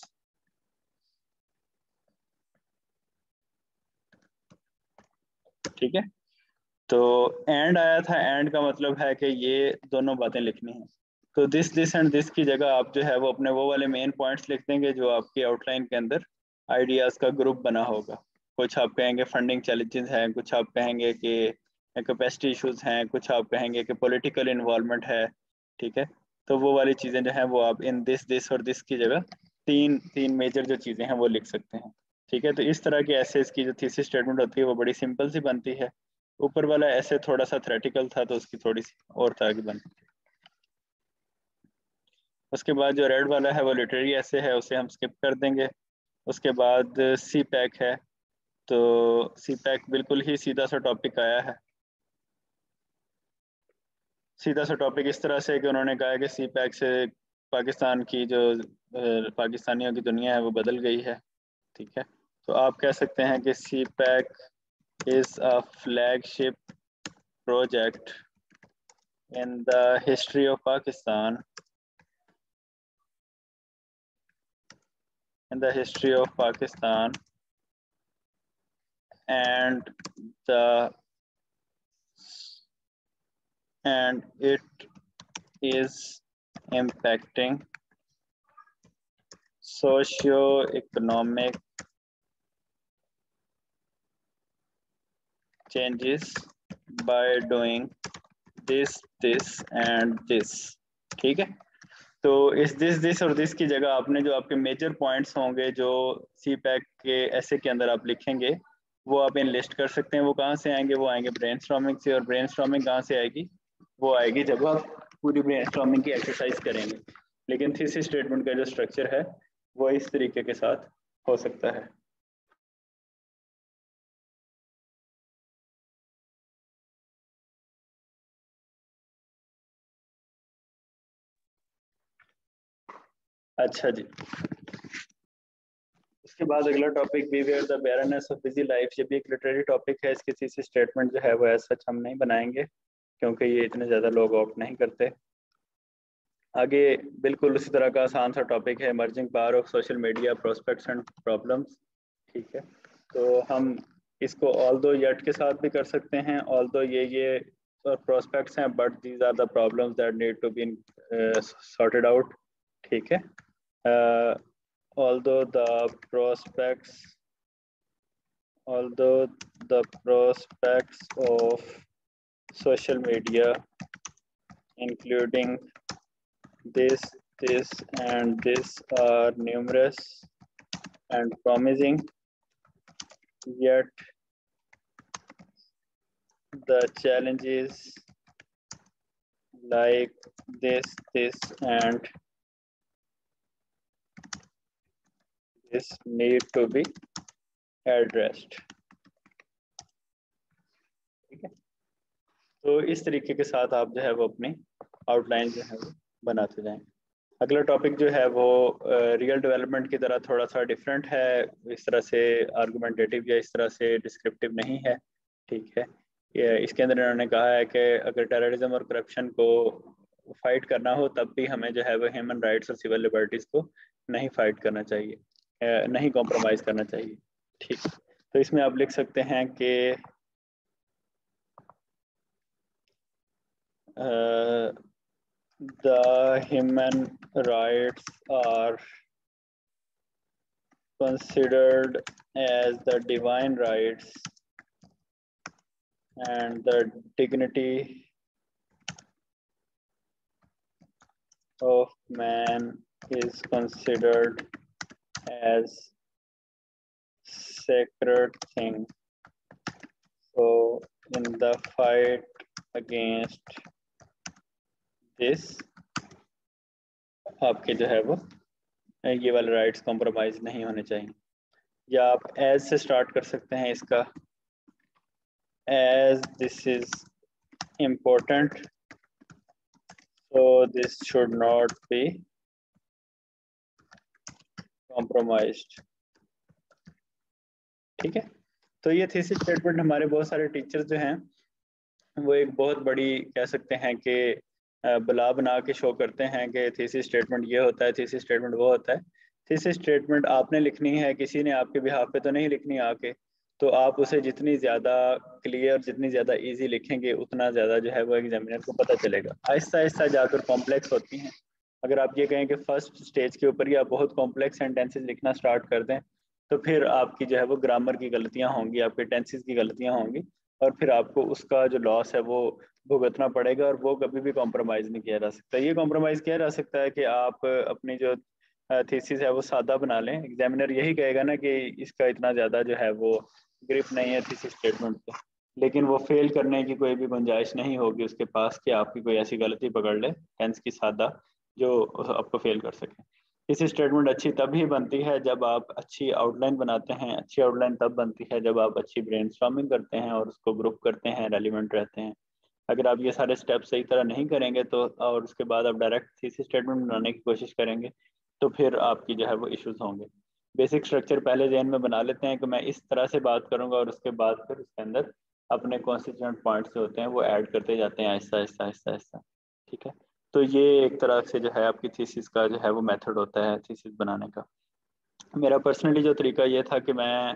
S1: ठीक है। तो एंड आया था, एंड का मतलब है कि ये दोनों बातें लिखनी है। तो दिस एंड दिस की जगह आप जो है वो अपने वो वाले मेन पॉइंट्स लिख देंगे जो आपकी आउटलाइन के अंदर आइडियाज़ का ग्रुप बना होगा। कुछ आप कहेंगे फंडिंग चैलेंजेस हैं, कुछ आप कहेंगे कि कैपेसिटी इश्यूज हैं, कुछ आप कहेंगे कि पॉलिटिकल इन्वॉल्वमेंट है, ठीक है। तो वो वाली चीज़ें जो हैं वो आप इन दिस और दिस की जगह तीन मेजर जो चीज़ें हैं वो लिख सकते हैं, ठीक है। तो इस तरह के ऐसे इसकी जो थीसिस स्टेटमेंट होती है वो बड़ी सिंपल सी बनती है। ऊपर वाला ऐसे थोड़ा सा थ्योरेटिकल था तो उसकी थोड़ी सी और तरह की बनती है। उसके बाद जो रेड वाला है वो लिटरेरी ऐसे है, उसे हम स्किप कर देंगे। उसके बाद सी पैक है, तो सी पैक बिल्कुल ही सीधा सा टॉपिक आया है। सीधा सा टॉपिक इस तरह से कि उन्होंने कहा कि सी पैक से पाकिस्तान की जो पाकिस्तानियों की दुनिया है वो बदल गई है, ठीक है। तो आप कह सकते हैं कि CPEC is a flagship project in the history of Pakistan, and it is impacting socio-economic changes by doing this and this। ठीक है, तो इस दिस और दिस की जगह आपने जो आपके मेजर पॉइंट्स होंगे जो सी पैक के ऐसे के अंदर आप लिखेंगे वो आप इनलिस्ट कर सकते हैं। वो कहाँ से आएंगे? वो आएंगे ब्रेनस्टॉर्मिंग से। और ब्रेनस्टॉर्मिंग कहाँ से आएगी? वो आएगी जब आप पूरी ब्रेनस्टॉर्मिंग की एक्सरसाइज करेंगे। लेकिन थीसिस स्टेटमेंट का जो स्ट्रक्चर है वो इस तरीके के साथ हो सकता है। अच्छा जी, उसके बाद अगला topic beware the barrenness of busy life. ये भी एक लिटरेरी टॉपिक है। इसकी थीसिस स्टेटमेंट जो है वो ऐसा सच हम नहीं बनाएंगे क्योंकि ये इतने ज़्यादा लोग ऑप्ट नहीं करते। आगे बिल्कुल उसी तरह का आसान सा टॉपिक है emerging power of social media prospects and problems. ठीक है, तो हम इसको ऑल्दो येट के साथ भी कर सकते हैं। ऑल्दो ये प्रोस्पेक्ट्स हैं but these are the problems that need to be sorted out. ठीक है, although the prospects of social media including this and this are numerous and promising, yet the challenges like this and this need to be addressed। ठीक है, तो इस तरीके के साथ आप जो है वो अपनी आउटलाइन जो है वो बनाते जाएं। अगला टॉपिक जो है वो रियल डेवलपमेंट की तरह थोड़ा सा डिफरेंट है, इस तरह से आर्गुमेंटेटिव या इस तरह से डिस्क्रिप्टिव नहीं है। ठीक है, इसके अंदर इन्होंने कहा है कि अगर टेररिज्म और करप्शन को फाइट करना हो तब भी हमें जो है वो ह्यूमन राइट्स और सिविल लिबर्टीज को नहीं फाइट करना चाहिए, नहीं कॉम्प्रोमाइज करना चाहिए। ठीक, तो इसमें आप लिख सकते हैं कि the human rights are considered as the divine rights and the dignity of man is considered as sacred thing. So in the fight against this आपके जो है वो ये वाले राइट्स कॉम्प्रोमाइज नहीं होने चाहिए। या आप एज से स्टार्ट कर सकते हैं इसका, as this is important so this should not be compromised. ठीक है, तो ये थीसिस स्टेटमेंट हमारे बहुत सारे टीचर्स जो हैं वो एक बहुत बड़ी कह सकते हैं कि बला बना के शो करते हैं कि थीसिस स्टेटमेंट ये होता है, थीसिस स्टेटमेंट वो होता है। थीसिस स्टेटमेंट आपने लिखनी है, किसी ने आपके बिहाफ पे तो नहीं लिखनी आके। तो आप उसे जितनी ज़्यादा क्लियर, जितनी ज़्यादा इजी लिखेंगे उतना ज़्यादा जो है वो एग्जामिनर को पता चलेगा। आहिस्ता आहिस्ता जाकर कॉम्प्लेक्स होती हैं। अगर आप ये कहें कि फर्स्ट स्टेज के ऊपर ही आप बहुत कॉम्प्लेक्स सेंटेंसेस लिखना स्टार्ट कर दें तो फिर आपकी जो है वो ग्रामर की गलतियाँ होंगी, आपके टेंसेस की गलतियाँ होंगी और फिर आपको उसका जो लॉस है वो भुगतना पड़ेगा और वो कभी भी कॉम्प्रोमाइज़ नहीं किया जा सकता। ये कॉम्प्रोमाइज़ किया जा सकता है कि आप अपनी जो थीसिस है वो सादा बना लें। एग्जामिनर यही कहेगा ना कि इसका इतना ज़्यादा जो है वो ग्रिप नहीं है थीसिस स्टेटमेंट पे, लेकिन वो फेल करने की कोई भी गुंजाइश नहीं होगी उसके पास कि आपकी कोई ऐसी गलती पकड़ ले टेंस की सादा जो आपको फेल कर सके। थीसिस स्टेटमेंट अच्छी तभी बनती है जब आप अच्छी आउटलाइन बनाते हैं। अच्छी आउटलाइन तब बनती है जब आप अच्छी ब्रेनस्टॉर्मिंग करते हैं और उसको ग्रुप करते हैं, रेलिवेंट रहते हैं। अगर आप ये सारे स्टेप्स सही तरह नहीं करेंगे तो और उसके बाद आप डायरेक्ट थीसिस स्टेटमेंट बनाने की कोशिश करेंगे तो फिर आपकी जो है वो इश्यूज होंगे। बेसिक स्ट्रक्चर पहले ज़हन में बना लेते हैं कि मैं इस तरह से बात करूंगा और उसके बाद फिर उसके अंदर अपने कॉन्स्टिट्यूएंट पॉइंट्स जो होते हैं वो ऐड करते जाते हैं आहिस्ता आहिस्ता आहिस्ता आहिस्ता। ठीक है, तो ये एक तरह से जो है आपकी थीसिस का जो है वो मेथड होता है थीसिस बनाने का। मेरा पर्सनली जो तरीका ये था कि मैं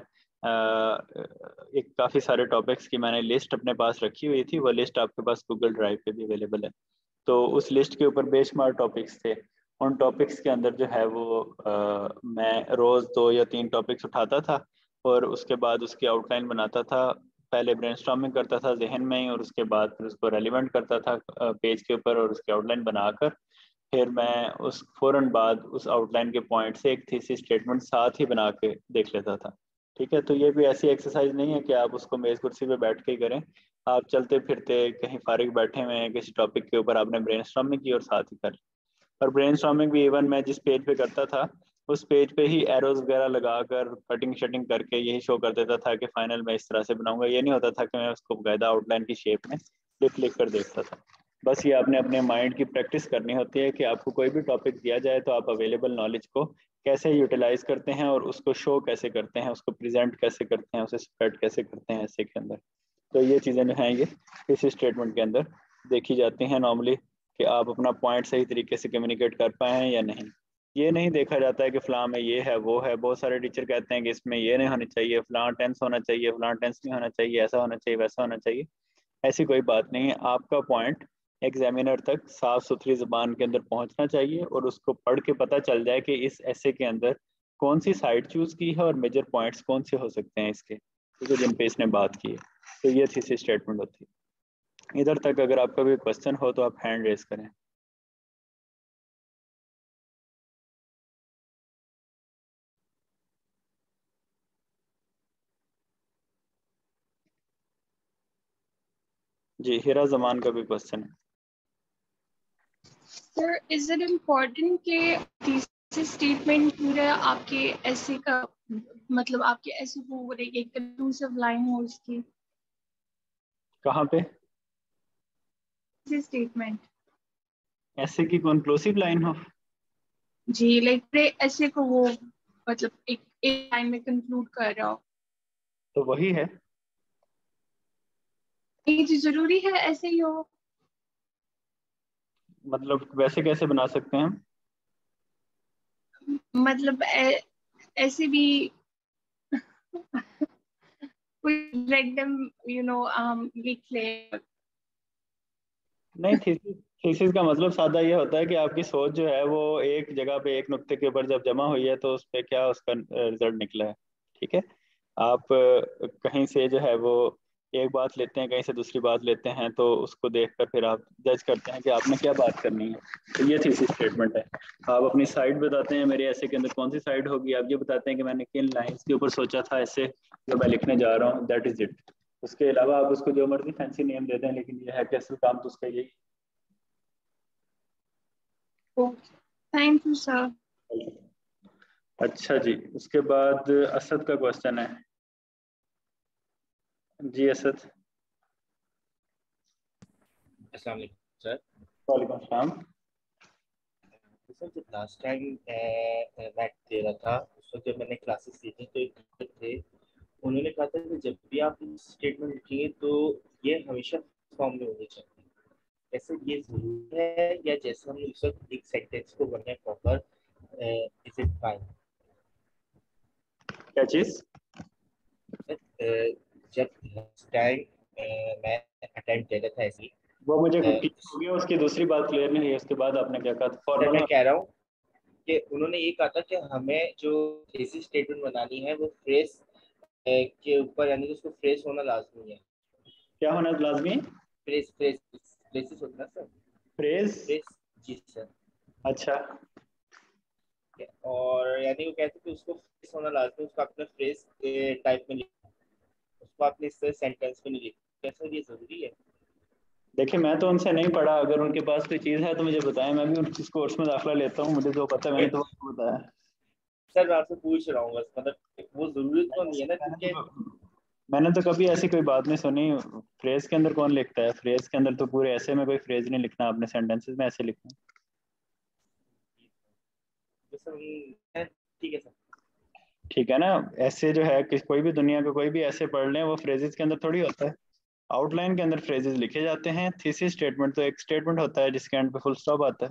S1: एक काफ़ी सारे टॉपिक्स की मैंने लिस्ट अपने पास रखी हुई थी, वो लिस्ट आपके पास गूगल ड्राइव पे भी अवेलेबल है। तो उस लिस्ट के ऊपर बेशुमार टॉपिक्स थे। उन टॉपिक्स के अंदर जो है वो मैं रोज़ 2 या 3 टॉपिक्स उठाता था और उसके बाद उसकी आउटलाइन बनाता था। पहले ब्रेनस्टॉर्मिंग करता था जहन में ही, और उसके बाद फिर उसको रेलिवेंट करता था पेज के ऊपर, और उसकी आउटलाइन बनाकर फिर मैं उस फ़ौरन बाद उस आउटलाइन के पॉइंट से एक थीसिस स्टेटमेंट साथ ही बना के देख लेता था। ठीक है, तो ये भी ऐसी एक्सरसाइज नहीं है कि आप उसको मेज़ कुर्सी पे बैठ के ही करें। आप चलते फिरते कहीं फारिग बैठे हुए हैं किसी टॉपिक के ऊपर, आपने ब्रेनस्टॉर्मिंग की और साथ ही कर। और ब्रेनस्टॉर्मिंग भी इवन मैं जिस पेज पे करता था उस पेज पे ही एरोज वगैरह लगाकर कटिंग शटिंग करके यही शो कर देता था कि फाइनल मैं इस तरह से बनाऊंगा। ये नहीं होता था कि मैं उसको बाकायदा आउटलाइन की शेप में लिख लिख कर देखता था। बस ये आपने अपने माइंड की प्रैक्टिस करनी होती है कि आपको कोई भी टॉपिक दिया जाए तो आप अवेलेबल नॉलेज को कैसे यूटिलाइज करते हैं और उसको शो कैसे करते हैं, उसको प्रेजेंट कैसे करते हैं, उसे स्प्रेड कैसे करते हैं ऐसे के अंदर। तो ये चीज़ें जो हैं ये इस स्टेटमेंट के अंदर देखी जाती हैं नॉर्मली, कि आप अपना पॉइंट सही तरीके से कम्युनिकेट कर पाए हैं या नहीं। ये नहीं देखा जाता है कि फ़लाँ में ये है वो है। बहुत सारे टीचर कहते हैं कि इसमें ये नहीं होनी चाहिए, फ़लाँ टेंस होना चाहिए, फ़लाँ टेंस नहीं होना चाहिए, ऐसा होना चाहिए, वैसा होना चाहिए। ऐसी कोई बात नहीं है। आपका पॉइंट एग्जामिनर तक साफ सुथरी ज़बान के अंदर पहुंचना चाहिए और उसको पढ़ के पता चल जाए कि इस ऐसे के अंदर कौन सी साइड चूज की है और मेजर पॉइंट्स कौन से हो सकते हैं इसके, तो जिन पे इसने बात की है। तो ये थीसिस स्टेटमेंट होती है। इधर तक अगर आपका कोई क्वेश्चन हो तो आप हैंड रेज करें। जी, हिरा जमान का भी क्वेश्चन है।
S4: सर, इज इट इम्पोर्टेंट कि थीसिस स्टेटमेंट पूरा आपके ऐसे का मतलब आपके ऐसे वो एक कंक्लूसिव लाइन हो उसकी?
S1: कहाँ पे?
S4: स्टेटमेंट
S1: ऐसे की कंक्लूसिव लाइन हो?
S4: जी, लाइक ऐसे को वो मतलब एक लाइन में कंक्लूड कर रहा हो,
S1: तो वही है।
S4: ये जो जरूरी है ऐसे ही हो?
S1: मतलब वैसे कैसे बना सकते हैं हम?
S4: मतलब ऐसे भी कोई रैंडम लिख ले।
S1: नहीं, थीसिस का मतलब सादा ये होता है कि आपकी सोच जो है वो एक जगह पे एक नुक्ते के ऊपर जब जमा हुई है तो उस पे क्या उसका रिजल्ट निकला है। ठीक है, आप कहीं से जो है वो एक बात लेते हैं, कहीं से दूसरी बात लेते हैं, तो उसको देखकर फिर आप जज करते हैं कि आपने क्या बात करनी है। तो ये थीसिस स्टेटमेंट है। आप अपनी साइड बताते हैं मेरे ऐसे के अंदर कौन सी साइड होगी, आप ये बताते हैं कि मैंने किन लाइंस के ऊपर सोचा था ऐसे जो मैं लिखने जा रहा हूँ, दैट इज इट। उसके अलावा आप उसको जो मर्जी फैंसी नेम दे दें, लेकिन ये है कि असल काम तो उसका यही।
S4: Thank you sir.
S1: अच्छा जी, उसके बाद असद का क्वेश्चन है। जी असद।
S6: अस्सलाम वालेकुम सर।
S1: वालेकुम सलाम।
S6: सर जब लास्ट टाइम मैथ दे रहा था उस वक्त जब मैंने क्लासेस ली थी तो एक टीचर थे, उन्होंने कहा था कि जब भी आप स्टेटमेंट लिखेंगे तो ये हमेशा फॉर्म में होनी चाहिए। ऐसे ये जरूरी है या जैसे हम उस वक्त एक सेंटेंस को बनाए प्रॉपर, इज इट फाइन?
S1: क्या चीज?
S6: जब लास्ट टाइम मैं अटेम्प्ट दे रहा था ऐसी,
S1: वो मुझे क्लियर
S6: सर
S1: हो गया, उसकी दूसरी बात क्लियर नहीं हुई। उसके बाद आपने क्या कहा था? फॉर्मल
S6: मैं
S1: में?
S6: कह रहा हूँ कि उन्होंने ये कहा था कि हमें जो थीसिस स्टेटमेंट बनानी है वो फ्रेज के ऊपर, यानी कि उसको फ्रेज होना लाजमी है।
S1: क्या होना लाजमी है?
S6: फ्रेज फ्रेज फ्रेजेस होता है सर,
S1: फ्रेज?
S6: फ्रेज। जी सर।
S1: अच्छा।
S6: और यानी वो कहते हैं कि उसको फ्रेज होना लाजमी है, उसको अपने फ्रेज टाइप में लिखना, उसको आपने इस सेंटेंस में नहीं लिखना। कैसे ये जरूरी है?
S1: देखिए, मैं तो उनसे नहीं पढ़ा, अगर उनके पास कोई चीज़ है तो मुझे बताएं, मैं भी उस कोर्स में दाखिला लेता हूँ, मुझे जो पता है मैंने तो आपको बताया।
S6: सर मैं आपसे पूछ रहा हूँ बस, मतलब वो जरूरी तो नहीं है ना,
S1: मैंने
S6: क्योंकि
S1: तो मैंने तो कभी ऐसी कोई बात नहीं सुनी। फ्रेज के अंदर कौन लिखता है? फ्रेज के अंदर तो पूरे ऐसे में कोई फ्रेज नहीं लिखना, आपने सेंटेंसेस में ऐसे लिखना।
S6: ठीक है सर।
S1: ठीक है ना? ऐसे जो है कि कोई भी दुनिया का कोई भी ऐसे पढ़ लें, वो फ्रेजेस के अंदर थोड़ी होता है। आउटलाइन के अंदर फ्रेजेस लिखे जाते हैं। थीसिस स्टेटमेंट तो एक स्टेटमेंट होता है जिसके एंड पे फुल स्टॉप आता है।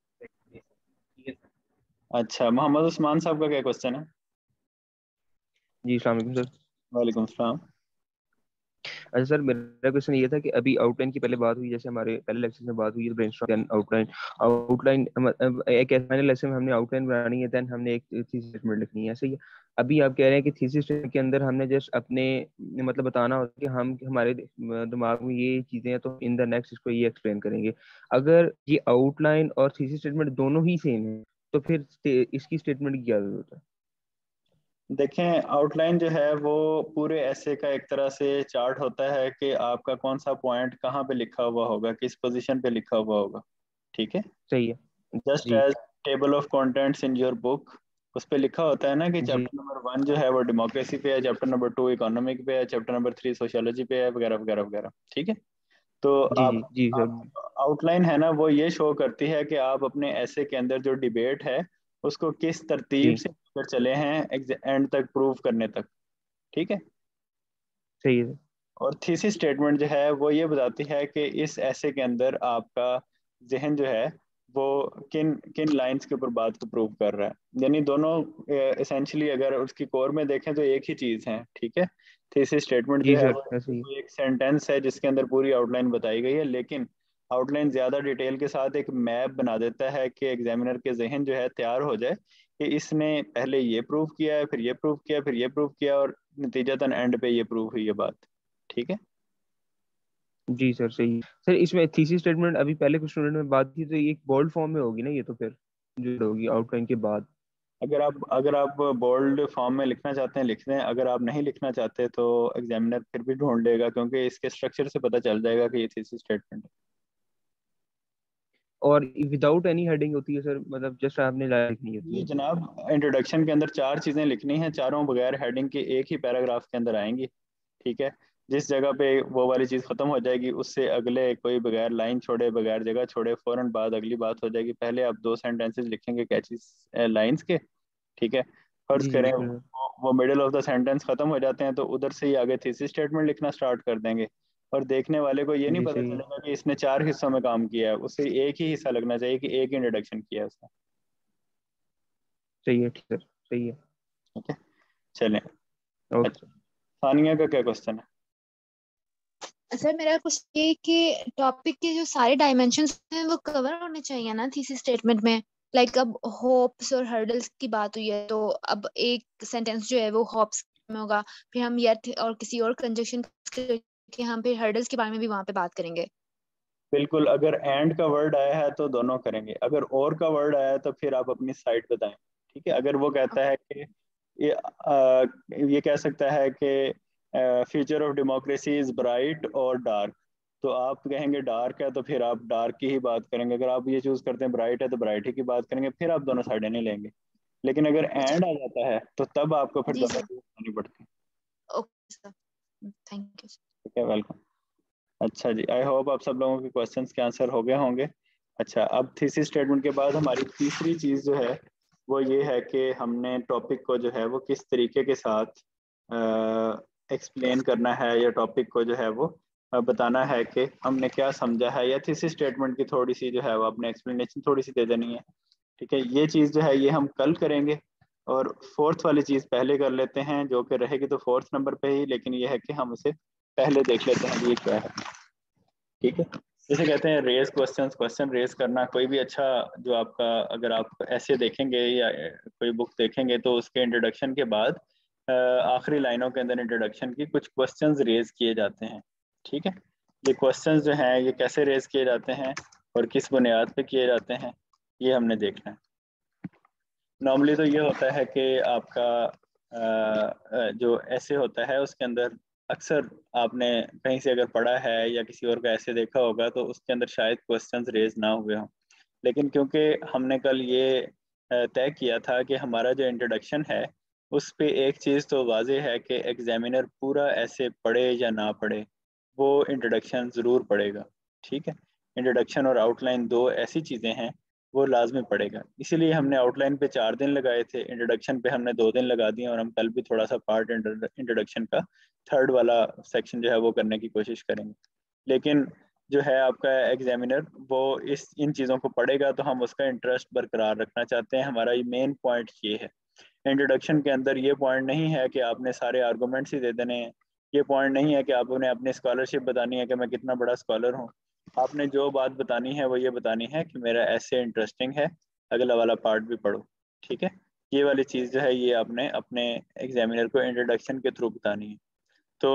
S6: ठीक है सर।
S1: अच्छा, मोहम्मद उस्मान साहब का क्या क्वेश्चन है?
S7: जी अस्सलाम वालेकुम सर।
S1: वालेकुम सलाम।
S7: अच्छा सर, मेरा क्वेश्चन ये था कि अभी आउटलाइन की पहले बात हुई, जैसे हमारे पहले लेक्चर में बात हुई है ब्रेनस्टॉर्म आउटलाइन। आउटलाइन एक फाइनल लेक्चर में हमने आउटलाइन बनानी है, देन हमने एक थीसिस स्टेटमेंट लिखनी है, ऐसे ही। अभी आप कह रहे हैं कि थीसिस स्टेटमेंट के अंदर हमने जस्ट अपने मतलब बताना होता है कि हम हमारे दिमाग में ये चीजें हैं तो इन द नेक्स्ट इसको ये एक्सप्लेन करेंगे। अगर ये आउटलाइन और थीसिस स्टेटमेंट दोनों ही सेम है तो फिर इसकी स्टेटमेंट की क्या जरूरत है?
S1: देखें, आउटलाइन जो है वो पूरे ऐसे का एक तरह से चार्ट होता है कि आपका कौन सा पॉइंट कहाँ पे लिखा हुआ होगा, किस पोजीशन पे लिखा हुआ होगा। ठीक है,
S7: सही है।
S1: जस्ट
S7: जी
S1: as table of contents in your book, उस पे लिखा होता है ना कि
S7: जी
S1: चैप्टर नंबर 1 जो है वो डेमोक्रेसी पे है, चैप्टर नंबर 2 इकोनॉमिक पे है, चैप्टर नंबर 3 सोशियोलॉजी पे है, वगैरह वगैरह वगैरह। ठीक है, तो
S7: जी
S1: आप
S7: जी जी सर।
S1: आउटलाइन है ना, वो ये शो करती है कि आप अपने ऐसे के अंदर जो डिबेट है उसको किस तरतीब
S7: जी
S1: से लेकर चले हैं एंड तक प्रूव करने तक। ठीक है,
S7: सही है।
S1: और थीसिस स्टेटमेंट जो है वो ये बताती है कि इस ऐसे के अंदर आपका जहन जो है वो किन किन लाइंस के ऊपर बात को प्रूव कर रहा है। यानी दोनों एसेंशियली अगर उसकी कोर में देखें तो एक ही चीज़ है। ठीक है, थीसिस स्टेटमेंट जो
S7: जी
S1: है
S7: सर,
S1: वो
S7: ऐसे ही।
S1: एक सेंटेंस है जिसके अंदर पूरी आउटलाइन बताई गई है, लेकिन आउटलाइन ज़्यादा डिटेल के साथ एक मैप बना देता है कि एग्जामिनर के जहन जो है तैयार हो जाए कि इसने पहले ये प्रूव किया है, फिर ये प्रूव किया, फिर ये प्रूव किया, और नतीजतन एंड पे ये प्रूव हुई है बात। ठीक है,
S7: जी सर, सही है। सर इसमें थीसिस स्टेटमेंट अभी पहले कुछ स्टूडेंट में बात की तो ये एक बोल्ड फॉर्म में होगी ना, ये तो फिर जो होगी आउटलाइन के बाद।
S1: अगर आप बोल्ड फॉर्म में लिखना चाहते हैं लिख दें, अगर आप नहीं लिखना चाहते तो एग्जामिनर फिर भी ढूंढ लेगा, क्योंकि इसके स्ट्रक्चर से पता चल जाएगा कि ये थीसिस स्टेटमेंट है।
S7: और विदाउट एनी हेडिंग होती है सर, मतलब जस्ट आपने लाइन लिखनी होती
S1: ये
S7: है?
S1: जनाब इंट्रोडक्शन के अंदर 4 चीज़ें लिखनी है, चारों बगैर हेडिंग के एक ही पैराग्राफ के अंदर आएंगी। ठीक है, जिस जगह पे वो वाली चीज़ खत्म हो जाएगी उससे अगले कोई बगैर लाइन छोड़े बगैर जगह छोड़े फौरन बाद अगली बात हो जाएगी। पहले आप 2 सेंटेंसेस लिखेंगे कैचेस लाइंस के। ठीक है, फर्ज
S7: जी जी
S1: करें
S7: बिल्कुल सर।
S1: वो मिडिल ऑफ द सेंटेंस खत्म हो जाते हैं तो उधर से ही आगे थीसिस स्टेटमेंट लिखना स्टार्ट कर देंगे, और देखने वाले को ये नहीं
S7: जी
S1: पता
S7: सही है।
S1: चलेगा कि इसने 4 हिस्सों में काम किया है, उसे एक ही हिस्सा लगना चाहिए कि एक ही इंट्रोडक्शन किया है उसने।
S7: सही है, ठीक सर, सही है।
S1: ठीक है, चलें।
S7: ओके
S1: अच्छा,
S7: सर।
S1: सानिया का क्या क्वेश्चन है?
S5: सर मेरा कुछ ये कि टॉपिक के जो सारे डायमेंशंस हैं वो कवर होने चाहिए ना थीसिस स्टेटमेंट में। लाइक अब होप्स और हर्डल्स की बात हुई है तो अब एक सेंटेंस जो है वो होप्स में होगा, फिर हम येट और किसी और कंजक्शन के हम फिर हर्डल्स के बारे में भी वहां पे बात करेंगे।
S1: बिल्कुल, अगर एंड का वर्ड आया है तो दोनों करेंगे, अगर और का वर्ड आया है तो फिर आप अपनी साइड बताएं। ठीक है, अगर वो कहता है कि ये कह सकता है कि future of democracy is bright और डार्क, तो आप कहेंगे डार्क है तो फिर आप डार्क की ही बात करेंगे। अगर आप ये चूज करते हैं ब्राइट है तो ब्राइट ही की बात करेंगे, फिर आप दोनों साइडें नहीं लेंगे। लेकिन अगर
S5: अच्छा।
S1: एंड आ जाता है तो तब आपको फिर
S5: जी
S1: दोनों
S5: सर।
S1: चीजें करनी पड़ती है।
S5: Okay sir, thank you.
S1: ठीक है, वेलकम। अच्छा जी, आई होप आप सब लोगों के क्वेश्चंस के आंसर हो गए होंगे। अच्छा, अब थीसिस स्टेटमेंट के बाद हमारी तीसरी चीज़ जो है वो ये है कि हमने टॉपिक को जो है वो किस तरीके के साथ एक्सप्लेन करना है, या टॉपिक को जो है वो बताना है कि हमने क्या समझा है, या थीसिस स्टेटमेंट की थोड़ी सी जो है वो अपने एक्सप्लेनेशन थोड़ी सी दे देनी है। ठीक है, ये चीज़ जो है ये हम कल करेंगे, और फोर्थ वाली चीज़ पहले कर लेते हैं जो कि रहेगी तो फोर्थ नंबर पे ही, लेकिन ये है कि हम उसे पहले देख लेते हैं ये क्या है। ठीक है, जैसे कहते हैं रेज क्वेश्चंस, क्वेश्चन रेज करना। कोई भी अच्छा जो आपका, अगर आप ऐसे देखेंगे या कोई बुक देखेंगे तो उसके इंट्रोडक्शन के बाद आखिरी लाइनों के अंदर इंट्रोडक्शन की कुछ क्वेश्चंस रेज किए जाते हैं। ठीक है, ये क्वेश्चंस जो हैं ये कैसे रेज किए जाते हैं और किस बुनियाद पे किए जाते हैं ये हमने देखना है। नॉर्मली तो ये होता है कि आपका जो ऐसे होता है उसके अंदर अक्सर आपने कहीं से अगर पढ़ा है या किसी और का ऐसे देखा होगा तो उसके अंदर शायद क्वेश्चंस रेज ना हुए हों, लेकिन क्योंकि हमने कल ये तय किया था कि हमारा जो इंट्रोडक्शन है उस पे एक चीज़ तो वाजह है कि एग्जामिनर पूरा ऐसे पढ़े या ना पढ़े, वो इंट्रोडक्शन ज़रूर पढ़ेगा। ठीक है, इंट्रोडक्शन और आउटलाइन दो ऐसी चीज़ें हैं वो लाजमी पड़ेगा, इसीलिए हमने आउटलाइन पे 4 दिन लगाए थे, इंट्रोडक्शन पे हमने 2 दिन लगा दिए, और हम कल भी थोड़ा सा पार्ट इंट्रोडक्शन का थर्ड वाला सेक्शन जो है वो करने की कोशिश करेंगे। लेकिन जो है आपका एग्जामिनर वो इन चीज़ों को पढ़ेगा तो हम उसका इंटरेस्ट बरकरार रखना चाहते हैं, हमारा ये मेन पॉइंट ये है। इंट्रोडक्शन के अंदर ये पॉइंट नहीं है कि आपने सारे आर्गूमेंट्स ही दे देने हैं, ये पॉइंट नहीं है कि आपने अपनी स्कॉलरशिप बतानी है कि मैं कितना बड़ा स्कॉलर हूँ। आपने जो बात बतानी है वो ये बतानी है कि मेरा ऐसे इंटरेस्टिंग है, अगला वाला पार्ट भी पढ़ो, ठीक है। ये वाली चीज़ जो है ये आपने अपने एग्जामिनर को इंट्रोडक्शन के थ्रू बतानी है। तो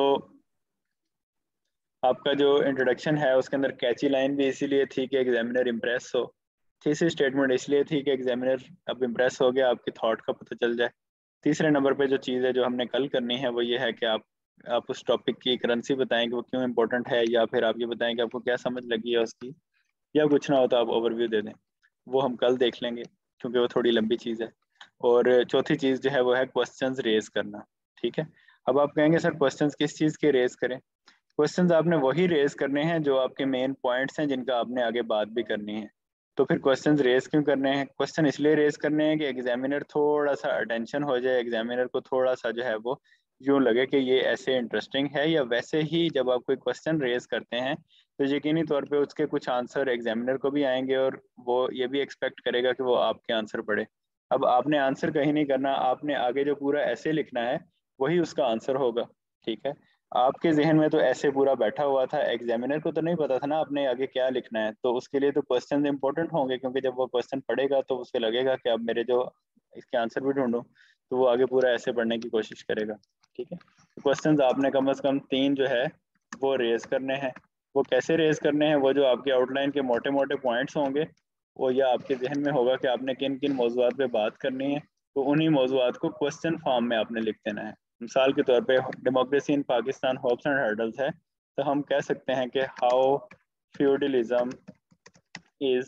S1: आपका जो इंट्रोडक्शन है उसके अंदर कैची लाइन भी इसीलिए थी कि एग्जामिनर इम्प्रेस हो, तीसरी स्टेटमेंट इसलिए थी कि एग्जामिनर अब इम्प्रेस हो गया, आपकी थॉट का पता चल जाए। तीसरे नंबर पे जो चीज़ है जो हमने कल करनी है वो ये है कि आप उस टॉपिक की करेंसी बताएं कि वो क्यों इम्पोर्टेंट है, या फिर आप ये बताएं कि आपको क्या समझ लगी है उसकी, या कुछ ना हो तो आप ओवरव्यू दे दें। वो हम कल देख लेंगे क्योंकि वो थोड़ी लंबी चीज़ है। और चौथी चीज़ जो है वो है क्वेश्चंस रेज करना, ठीक है। अब आप कहेंगे सर क्वेश्चंस किस चीज़ के रेज करें? क्वेश्चंस आपने वही रेज करने हैं जो आपके मेन पॉइंट्स हैं जिनका आपने आगे बात भी करनी है। तो फिर क्वेश्चंस रेज क्यों करने हैं? क्वेश्चन इसलिए रेज करने हैं कि एग्जामिनर थोड़ा सा अटेंशन हो जाए, एग्जामिनर को थोड़ा सा जो है वो यूँ लगे कि ये ऐसे इंटरेस्टिंग है। या वैसे ही जब आप कोई क्वेश्चन रेज करते हैं तो यकीनी तौर पे उसके कुछ आंसर एग्जामिनर को भी आएंगे और वो ये भी एक्सपेक्ट करेगा कि वो आपके आंसर पढ़े। अब आपने आंसर कहीं नहीं करना, आपने आगे जो पूरा ऐसे लिखना है वही उसका आंसर होगा, ठीक है। आपके जहन में तो ऐसे पूरा बैठा हुआ था, एग्जामिनर को तो नहीं पता था ना आपने आगे क्या लिखना है, तो उसके लिए तो क्वेश्चन इंपॉर्टेंट होंगे, क्योंकि जब वो क्वेश्चन पढ़ेगा तो उसे लगेगा कि अब मेरे जो इसके आंसर भी ढूंढूं, तो वो आगे पूरा ऐसे पढ़ने की कोशिश करेगा, ठीक है। क्वेश्चंस आपने कम से कम 3 जो है वो रेज करने हैं। वो कैसे रेज करने हैं? वो जो आपके आउटलाइन के मोटे मोटे पॉइंट्स होंगे वो या आपके जहन में होगा कि आपने किन किन मौजूद पे बात करनी है, तो उन्हीं मौजूद को क्वेश्चन फॉर्म में आपने लिख देना है। मिसाल के तौर पे democracy in Pakistan hopes and hurdles है, तो हम कह सकते हैं कि how feudalism is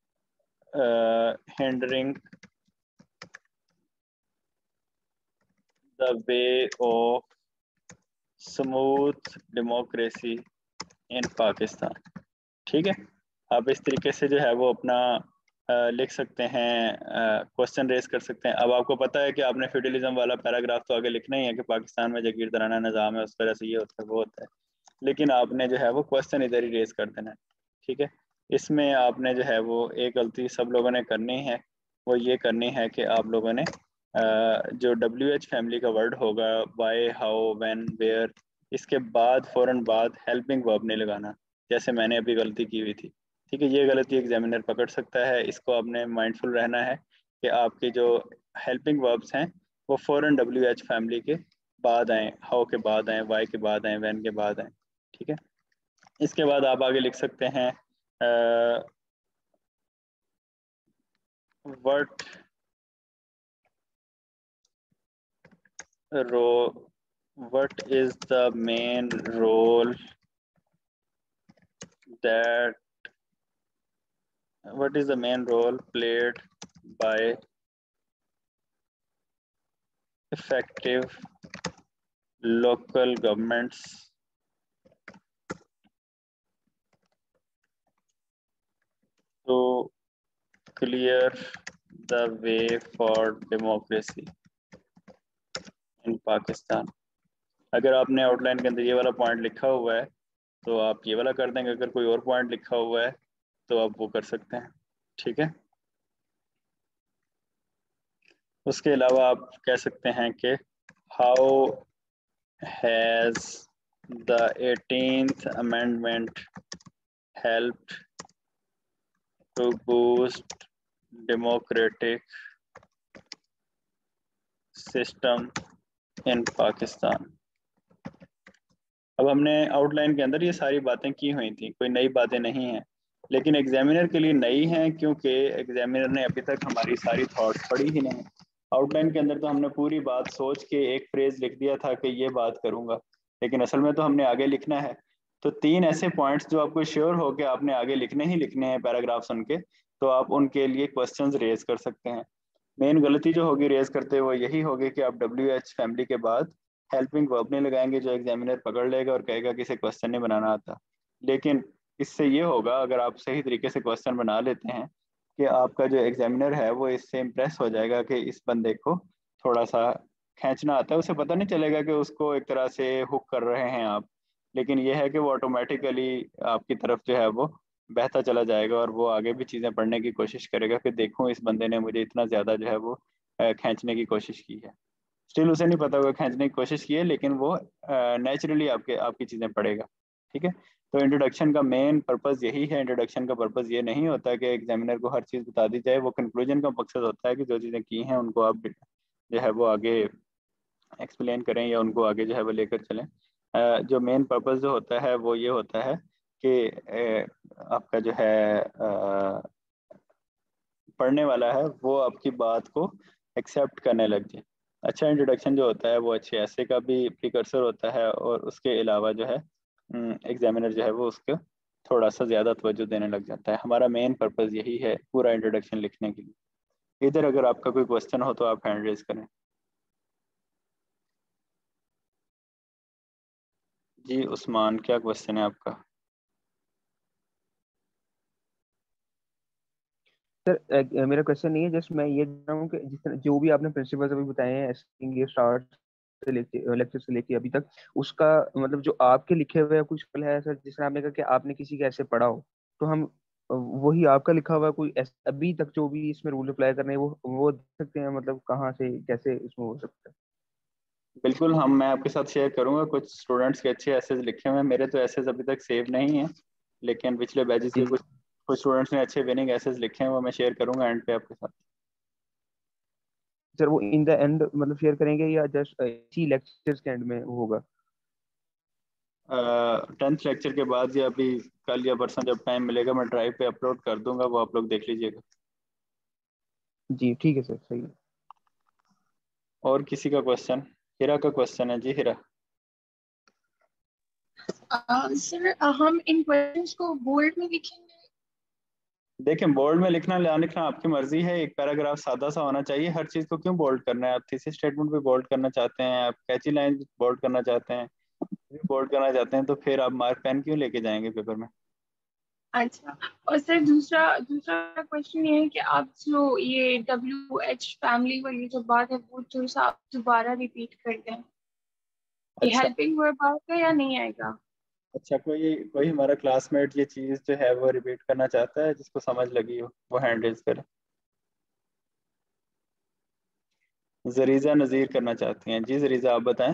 S1: hindering the way of smooth democracy in Pakistan, ठीक है। आप इस तरीके से जो है वो अपना लिख सकते हैं, क्वेश्चन रेज कर सकते हैं। अब आपको पता है कि आपने फ्यूडलिज्म वाला पैराग्राफ तो आगे लिखना ही है कि पाकिस्तान में जागीरदाराना निज़ाम है, उस तरह से ये होता है वो होता है, लेकिन आपने जो है वो क्वेश्चन इधर ही रेज कर देना है, ठीक है। इसमें आपने जो है वो एक गलती सब लोगों ने करनी है, वो ये करनी है कि आप लोगों ने जो WH फैमिली का वर्ड होगा, वाई, हाउ, व्हेन, वेयर, इसके बाद फ़ौरन बाद हेल्पिंग वर्ब नहीं लगाना, जैसे मैंने अभी गलती की हुई थी, ठीक है। ये गलती एग्जामिनर पकड़ सकता है, इसको आपने माइंडफुल रहना है कि आपके जो हेल्पिंग वर्ब्स हैं वो फ़ौरन WH फैमिली के बाद आएँ, हाउ के बाद आएँ, वाई के बाद आएँ, व्हेन के बाद आएँ, ठीक है। इसके बाद आप आगे लिख सकते हैं what is the main role played by effective local governments to clear the way for democracy in Pakistan। अगर आपने आउटलाइन के अंदर ये वाला पॉइंट लिखा हुआ है तो आप ये वाला कर देंगे, अगर कोई और पॉइंट लिखा हुआ है तो आप वो कर सकते हैं, ठीक है। उसके अलावा आप कह सकते हैं कि how has the 18th amendment helped to boost democratic system in Pakistan। अब हमने आउटलाइन के अंदर ये सारी बातें की हुई थी, कोई नई बातें नहीं हैं, लेकिन एग्जामिनर के लिए नई हैं क्योंकि एग्जामिनर ने अभी तक हमारी सारी थॉट्स पढ़ी ही नहीं। आउटलाइन के अंदर तो हमने पूरी बात सोच के एक फ्रेज लिख दिया था कि ये बात करूंगा, लेकिन असल में तो हमने आगे लिखना है। तो 3 ऐसे पॉइंट्स जो आपको श्योर हो कि आपने आगे लिखने ही लिखने हैं पैराग्राफ सुन के, तो आप उनके लिए क्वेश्चंस रेज कर सकते हैं। मेन गलती जो होगी रेज करते हुए यही होगी कि आप WH फैमिली के बाद हेल्पिंग वर्ब नहीं लगाएंगे, जो एग्जामिनर पकड़ लेगा और कहेगा कि इसे क्वेश्चन नहीं बनाना आता। लेकिन इससे ये होगा, अगर आप सही तरीके से क्वेश्चन बना लेते हैं, कि आपका जो एग्जामिनर है वो इससे इम्प्रेस हो जाएगा कि इस बंदे को थोड़ा सा खींचना आता है। उसे पता नहीं चलेगा कि उसको एक तरह से हुक कर रहे हैं आप, लेकिन यह है कि वो ऑटोमेटिकली आपकी तरफ जो है वो बहता चला जाएगा और वो आगे भी चीज़ें पढ़ने की कोशिश करेगा कि देखूं इस बंदे ने मुझे इतना ज़्यादा जो है वो खींचने की कोशिश की है। स्टिल उसे नहीं पता होगा खींचने की कोशिश की है, लेकिन वो नेचुरली आपकी चीज़ें पढ़ेगा। ठीक है, तो इंट्रोडक्शन का मेन पर्पस यही है। इंट्रोडक्शन का पर्पस ये नहीं होता कि एग्जामिनर को हर चीज़ बता दी जाए, वो कंक्लूजन का मकसद होता है कि जो चीज़ें की हैं उनको आप जो है वो आगे एक्सप्लेन करें या उनको आगे जो है वो लेकर चलें। जो मेन पर्पस जो होता है वो ये होता है कि आपका जो है पढ़ने वाला है वो आपकी बात को एक्सेप्ट करने लग जाए। अच्छा इंट्रोडक्शन जो होता है वो अच्छे ऐसे का भी प्रिकर्सर होता है, और उसके अलावा जो है एग्जामिनर जो है वो उसको थोड़ा सा ज़्यादा तवज्जो देने लग जाता है। हमारा मेन पर्पस यही है पूरा इंट्रोडक्शन लिखने के लिए। इधर अगर आपका कोई क्वेश्चन हो तो आप हैंड रेज करें। जी उस्मान, क्या क्वेश्चन है आपका?
S7: सर मेरा क्वेश्चन नहीं है, जस्ट मैं ये जान रहा हूँ कि जिस तरह जो भी आपने प्रिंसिपल्स अभी बताए हैं इंग्लिश स्टार्ट से लेके लेक्चर से लेके अभी तक, उसका मतलब जो आपके लिखे हुए कुछ पल है सर, जिस तरह आपने कहा कि आपने किसी के ऐसे पढ़ा हो, तो हम वही आपका लिखा हुआ कोई अभी तक जो भी इसमें रूल अप्लाई करने हैं वो देख सकते हैं, मतलब कहाँ से कैसे इसमें हो सकता है?
S1: बिल्कुल, मैं आपके साथ शेयर करूंगा। कुछ स्टूडेंट्स के अच्छे एसेज लिखे हुए हैं, मेरे तो एसेज अभी तक सेव नहीं है, लेकिन पिछले बैचेस के
S7: जी
S1: कुछ स्टूडेंट्स ने अच्छे विनिंग एसेज लिखे हैं, वो मैं शेयर करूंगा एंड पे आपके साथ।
S7: सर वो इन द एंड मतलब शेयर करेंगे या जस्ट इसी लेक्चर्स के एंड में होगा?
S1: 10th लेक्चर के बाद या अभी कल या परसों जब टाइम मिलेगा मैं ड्राइव पे अपलोड कर दूंगा, वो आप लोग देख लीजिएगा।
S7: जी ठीक है सर, सही है।
S1: और किसी का क्वेश्चन? हिरा का क्वेश्चन है जी, हिरा।
S4: सर हम इन क्वेश्चंस को बोल्ड में लिखेंगे?
S1: देखें, बोल्ड में लिखना या लिखना आपकी मर्जी है। एक पैराग्राफ सादा सा होना चाहिए। हर चीज को क्यों बोल्ड करना है? आप थीसिस स्टेटमेंट भी बोल्ड करना चाहते हैं, आप कैची लाइन बोल्ड करना चाहते हैं, बोल्ड करना चाहते हैं, तो फिर आप मार्क पेन क्यों लेके जाएंगे पेपर में?
S4: अच्छा, और सर दूसरा दूसरा क्वेश्चन ये है कि आप जो ये WH फैमिली वाली जो बात है वो थोड़ा सा आप दोबारा रिपीट कर दें। ये
S1: अच्छा
S4: हेल्पिंग वर्ब आएगा या नहीं आएगा?
S1: अच्छा, कोई कोई हमारा क्लासमेट ये चीज जो है वो रिपीट करना चाहता है, जिसको समझ लगी हो वो हैंड रेज करे। जरीजा नज़ीर करना चाहती हैं जी। जरीजा आप बताएं।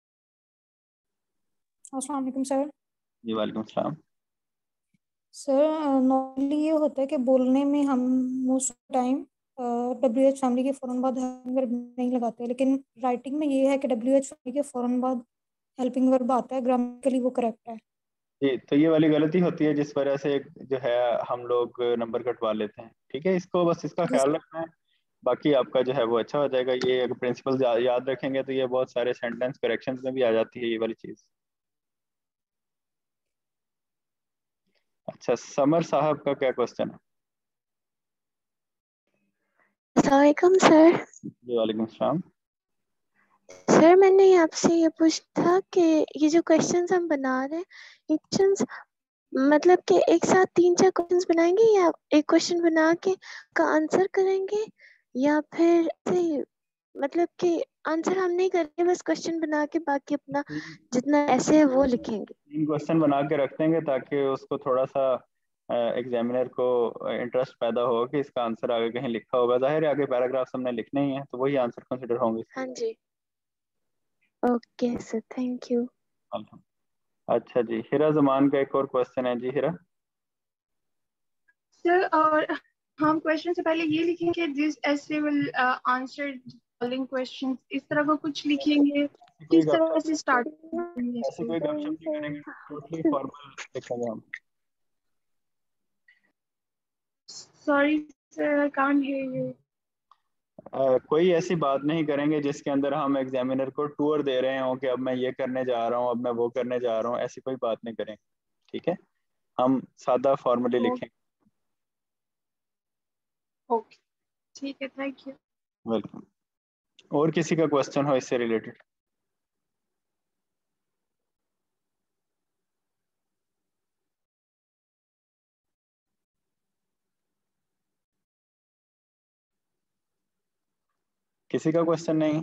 S8: अस्सलाम वालेकुम सर।
S1: जी वालेकुम सलाम।
S8: सर नॉर्मली ये होता है कि बोलने में हम मोस्ट टाइम WH फैमिली के फ़ौरन बाद हेल्पिंग वर्ब नहीं लगाते, लेकिन राइटिंग में ये है कि WH फैमिली के फ़ौरन बाद हेल्पिंग वर्ब आता है। ग्रामेटिकली वो करेक्ट है।
S1: जी, तो ये वाली गलती होती है जिस वजह से जो है हम लोग नंबर कटवा लेते हैं। ठीक है, इसको बस इसका
S8: जी
S1: ख्याल
S8: सर।
S1: रखना है। बाकी आपका जो है वो अच्छा हो जाएगा। ये अगर प्रिंसिपल याद रखेंगे तो ये बहुत सारे सेंटेंस करेक्शंस में भी आ जाती है ये वाली चीज़। अच्छा, समर साहब का क्या क्वेश्चन है?
S9: अस्सलामुअलैकुम सर।
S1: जी वालेकुम सलाम।
S9: सर मैंने आपसे ये पूछा था कि ये जो क्वेश्चंस हम बना रहे हैं, ये क्वेश्चंस मतलब कि एक साथ 3-4 क्वेश्चंस बनाएंगे या एक क्वेश्चन बना के का आंसर करेंगे, या फिर ऐसे मतलब कि आंसर हम नहीं करेंगे, बस क्वेश्चन बना के बाकी अपना जितना ऐसे है वो लिखेंगे?
S1: 3 क्वेश्चन बना के रख देंगे ताकि उसको थोड़ा सा एग्जामिनर को इंटरेस्ट पैदा हो कि इसका आंसर आगे कहीं लिखा होगा। जाहिर है आगे पैराग्राफ हमने लिखने ही है, तो वही आंसर कंसिडर होंगे।
S9: हाँ जी, ओके सर, थैंक यू।
S1: अच्छा जी, हिरा जमान का एक और क्वेश्चन है जी। हिरा
S4: सर और हम क्वेश्चन से पहले ये लिखेंगे दिस ऐसे विल आंसर फॉलोइंग क्वेश्चंस, इस तरह का कुछ लिखेंगे?
S1: कोई
S4: किस तरह
S1: गपशप
S4: से स्टार्ट करेंगे
S1: ऐसे
S4: इसको?
S1: कोई गपशप नहीं करेंगे, टोटली फॉर्मल लिखेंगे हम।
S4: Sorry sir, I can't hear you.
S1: कोई ऐसी बात नहीं करेंगे जिसके अंदर हम एग्जामिनर को टूर दे रहे हो कि अब मैं ये करने जा रहा हूँ, अब मैं वो करने जा रहा हूँ। ऐसी कोई बात नहीं करेंगे। ठीक है, हम सादा फॉर्मली लिखेंगे।
S4: ओके, ठीक है, थैंक यू।
S1: वेलकम। और किसी का क्वेश्चन हो इससे रिलेटेड? किसी का क्वेश्चन नहीं?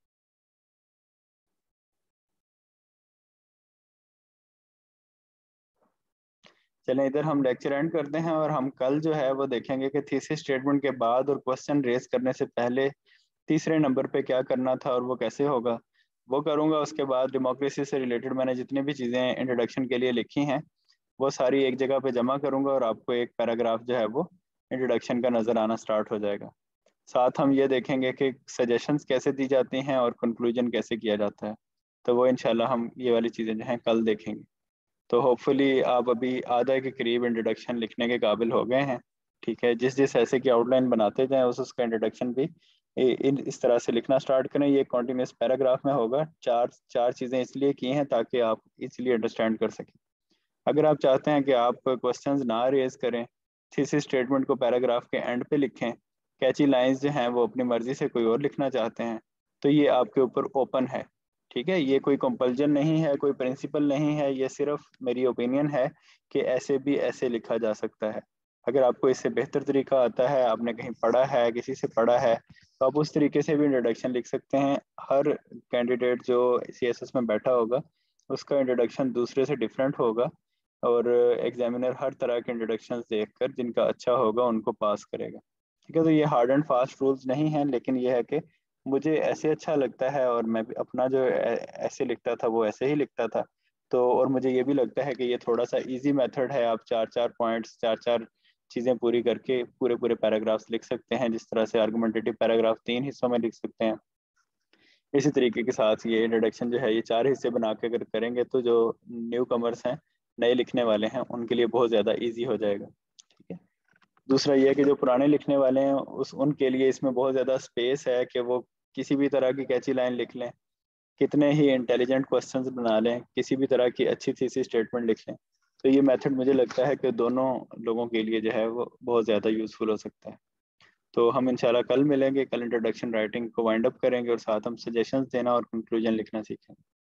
S1: चलें, इधर हम लेक्चर एंड करते हैं और हम कल जो है वो देखेंगे कि थीसिस स्टेटमेंट के बाद और क्वेश्चन रेज करने से पहले तीसरे नंबर पे क्या करना था और वो कैसे होगा वो करूँगा। उसके बाद डेमोक्रेसी से रिलेटेड मैंने जितनी भी चीज़ें इंट्रोडक्शन के लिए लिखी हैं वो सारी एक जगह पे जमा करूँगा और आपको एक पैराग्राफ जो है वो इंट्रोडक्शन का नज़र आना स्टार्ट हो जाएगा। साथ हम ये देखेंगे कि सजेशंस कैसे दी जाती हैं और कंक्लूजन कैसे किया जाता है, तो वो इंशाल्लाह हम ये वाली चीज़ें जो हैं कल देखेंगे। तो होपफुली आप अभी आधा के करीब इंट्रोडक्शन लिखने के काबिल हो गए हैं। ठीक है, जिस जिस ऐसे की आउटलाइन बनाते जाएं उसका इंट्रोडक्शन भी इस तरह से लिखना स्टार्ट करें। ये कॉन्टिन्यूस पैराग्राफ में होगा। चार चीज़ें इसलिए की हैं ताकि आप इजीली अंडरस्टैंड कर सकें। अगर आप चाहते हैं कि आप क्वेश्चंस ना रेज करें, थीसिस स्टेटमेंट को पैराग्राफ के एंड पे लिखें, कैची लाइंस जो हैं वो अपनी मर्जी से कोई और लिखना चाहते हैं, तो ये आपके ऊपर ओपन है। ठीक है, ये कोई कंपल्जन नहीं है, कोई प्रिंसिपल नहीं है, ये सिर्फ मेरी ओपिनियन है कि ऐसे भी ऐसे लिखा जा सकता है। अगर आपको इससे बेहतर तरीका आता है, आपने कहीं पढ़ा है, किसी से पढ़ा है, तो आप उस तरीके से भी इंट्रोडक्शन लिख सकते हैं। हर कैंडिडेट जो CSS में बैठा होगा उसका इंट्रोडक्शन दूसरे से डिफरेंट होगा और एग्जामिनर हर तरह के इंट्रोडक्शन देखकर जिनका अच्छा होगा उनको पास करेगा। ठीक है, तो ये हार्ड एंड फास्ट रूल्स नहीं हैं, लेकिन ये है कि मुझे ऐसे अच्छा लगता है और मैं भी अपना जो ऐसे लिखता था वो ऐसे ही लिखता था। तो और मुझे ये भी लगता है कि ये थोड़ा सा इजी मेथड है। आप चार चार पॉइंट्स, चार चार चीज़ें पूरी करके पूरे पूरे पैराग्राफ्स लिख सकते हैं। जिस तरह से आर्गुमेंटेटिव पैराग्राफ 3 हिस्सों में लिख सकते हैं, इसी तरीके के साथ ये इंट्रोडक्शन जो है ये 4 हिस्से बना के अगर करेंगे तो जो न्यू कमर्स हैं, नए लिखने वाले हैं, उनके लिए बहुत ज़्यादा ईजी हो जाएगा। ठीक है, दूसरा ये है कि जो पुराने लिखने वाले हैं उनके लिए इसमें बहुत ज़्यादा स्पेस है कि वो किसी भी तरह की कैची लाइन लिख लें, कितने ही इंटेलिजेंट क्वेश्चंस बना लें, किसी भी तरह की अच्छी थीसिस स्टेटमेंट लिख लें। तो ये मेथड मुझे लगता है कि दोनों लोगों के लिए जो है वो बहुत ज़्यादा यूज़फुल हो सकता है। तो हम इंशाल्लाह कल मिलेंगे, कल इंट्रोडक्शन राइटिंग को वाइंड अप करेंगे और साथ हम सजेशंस देना और कंक्लूजन लिखना सीखेंगे।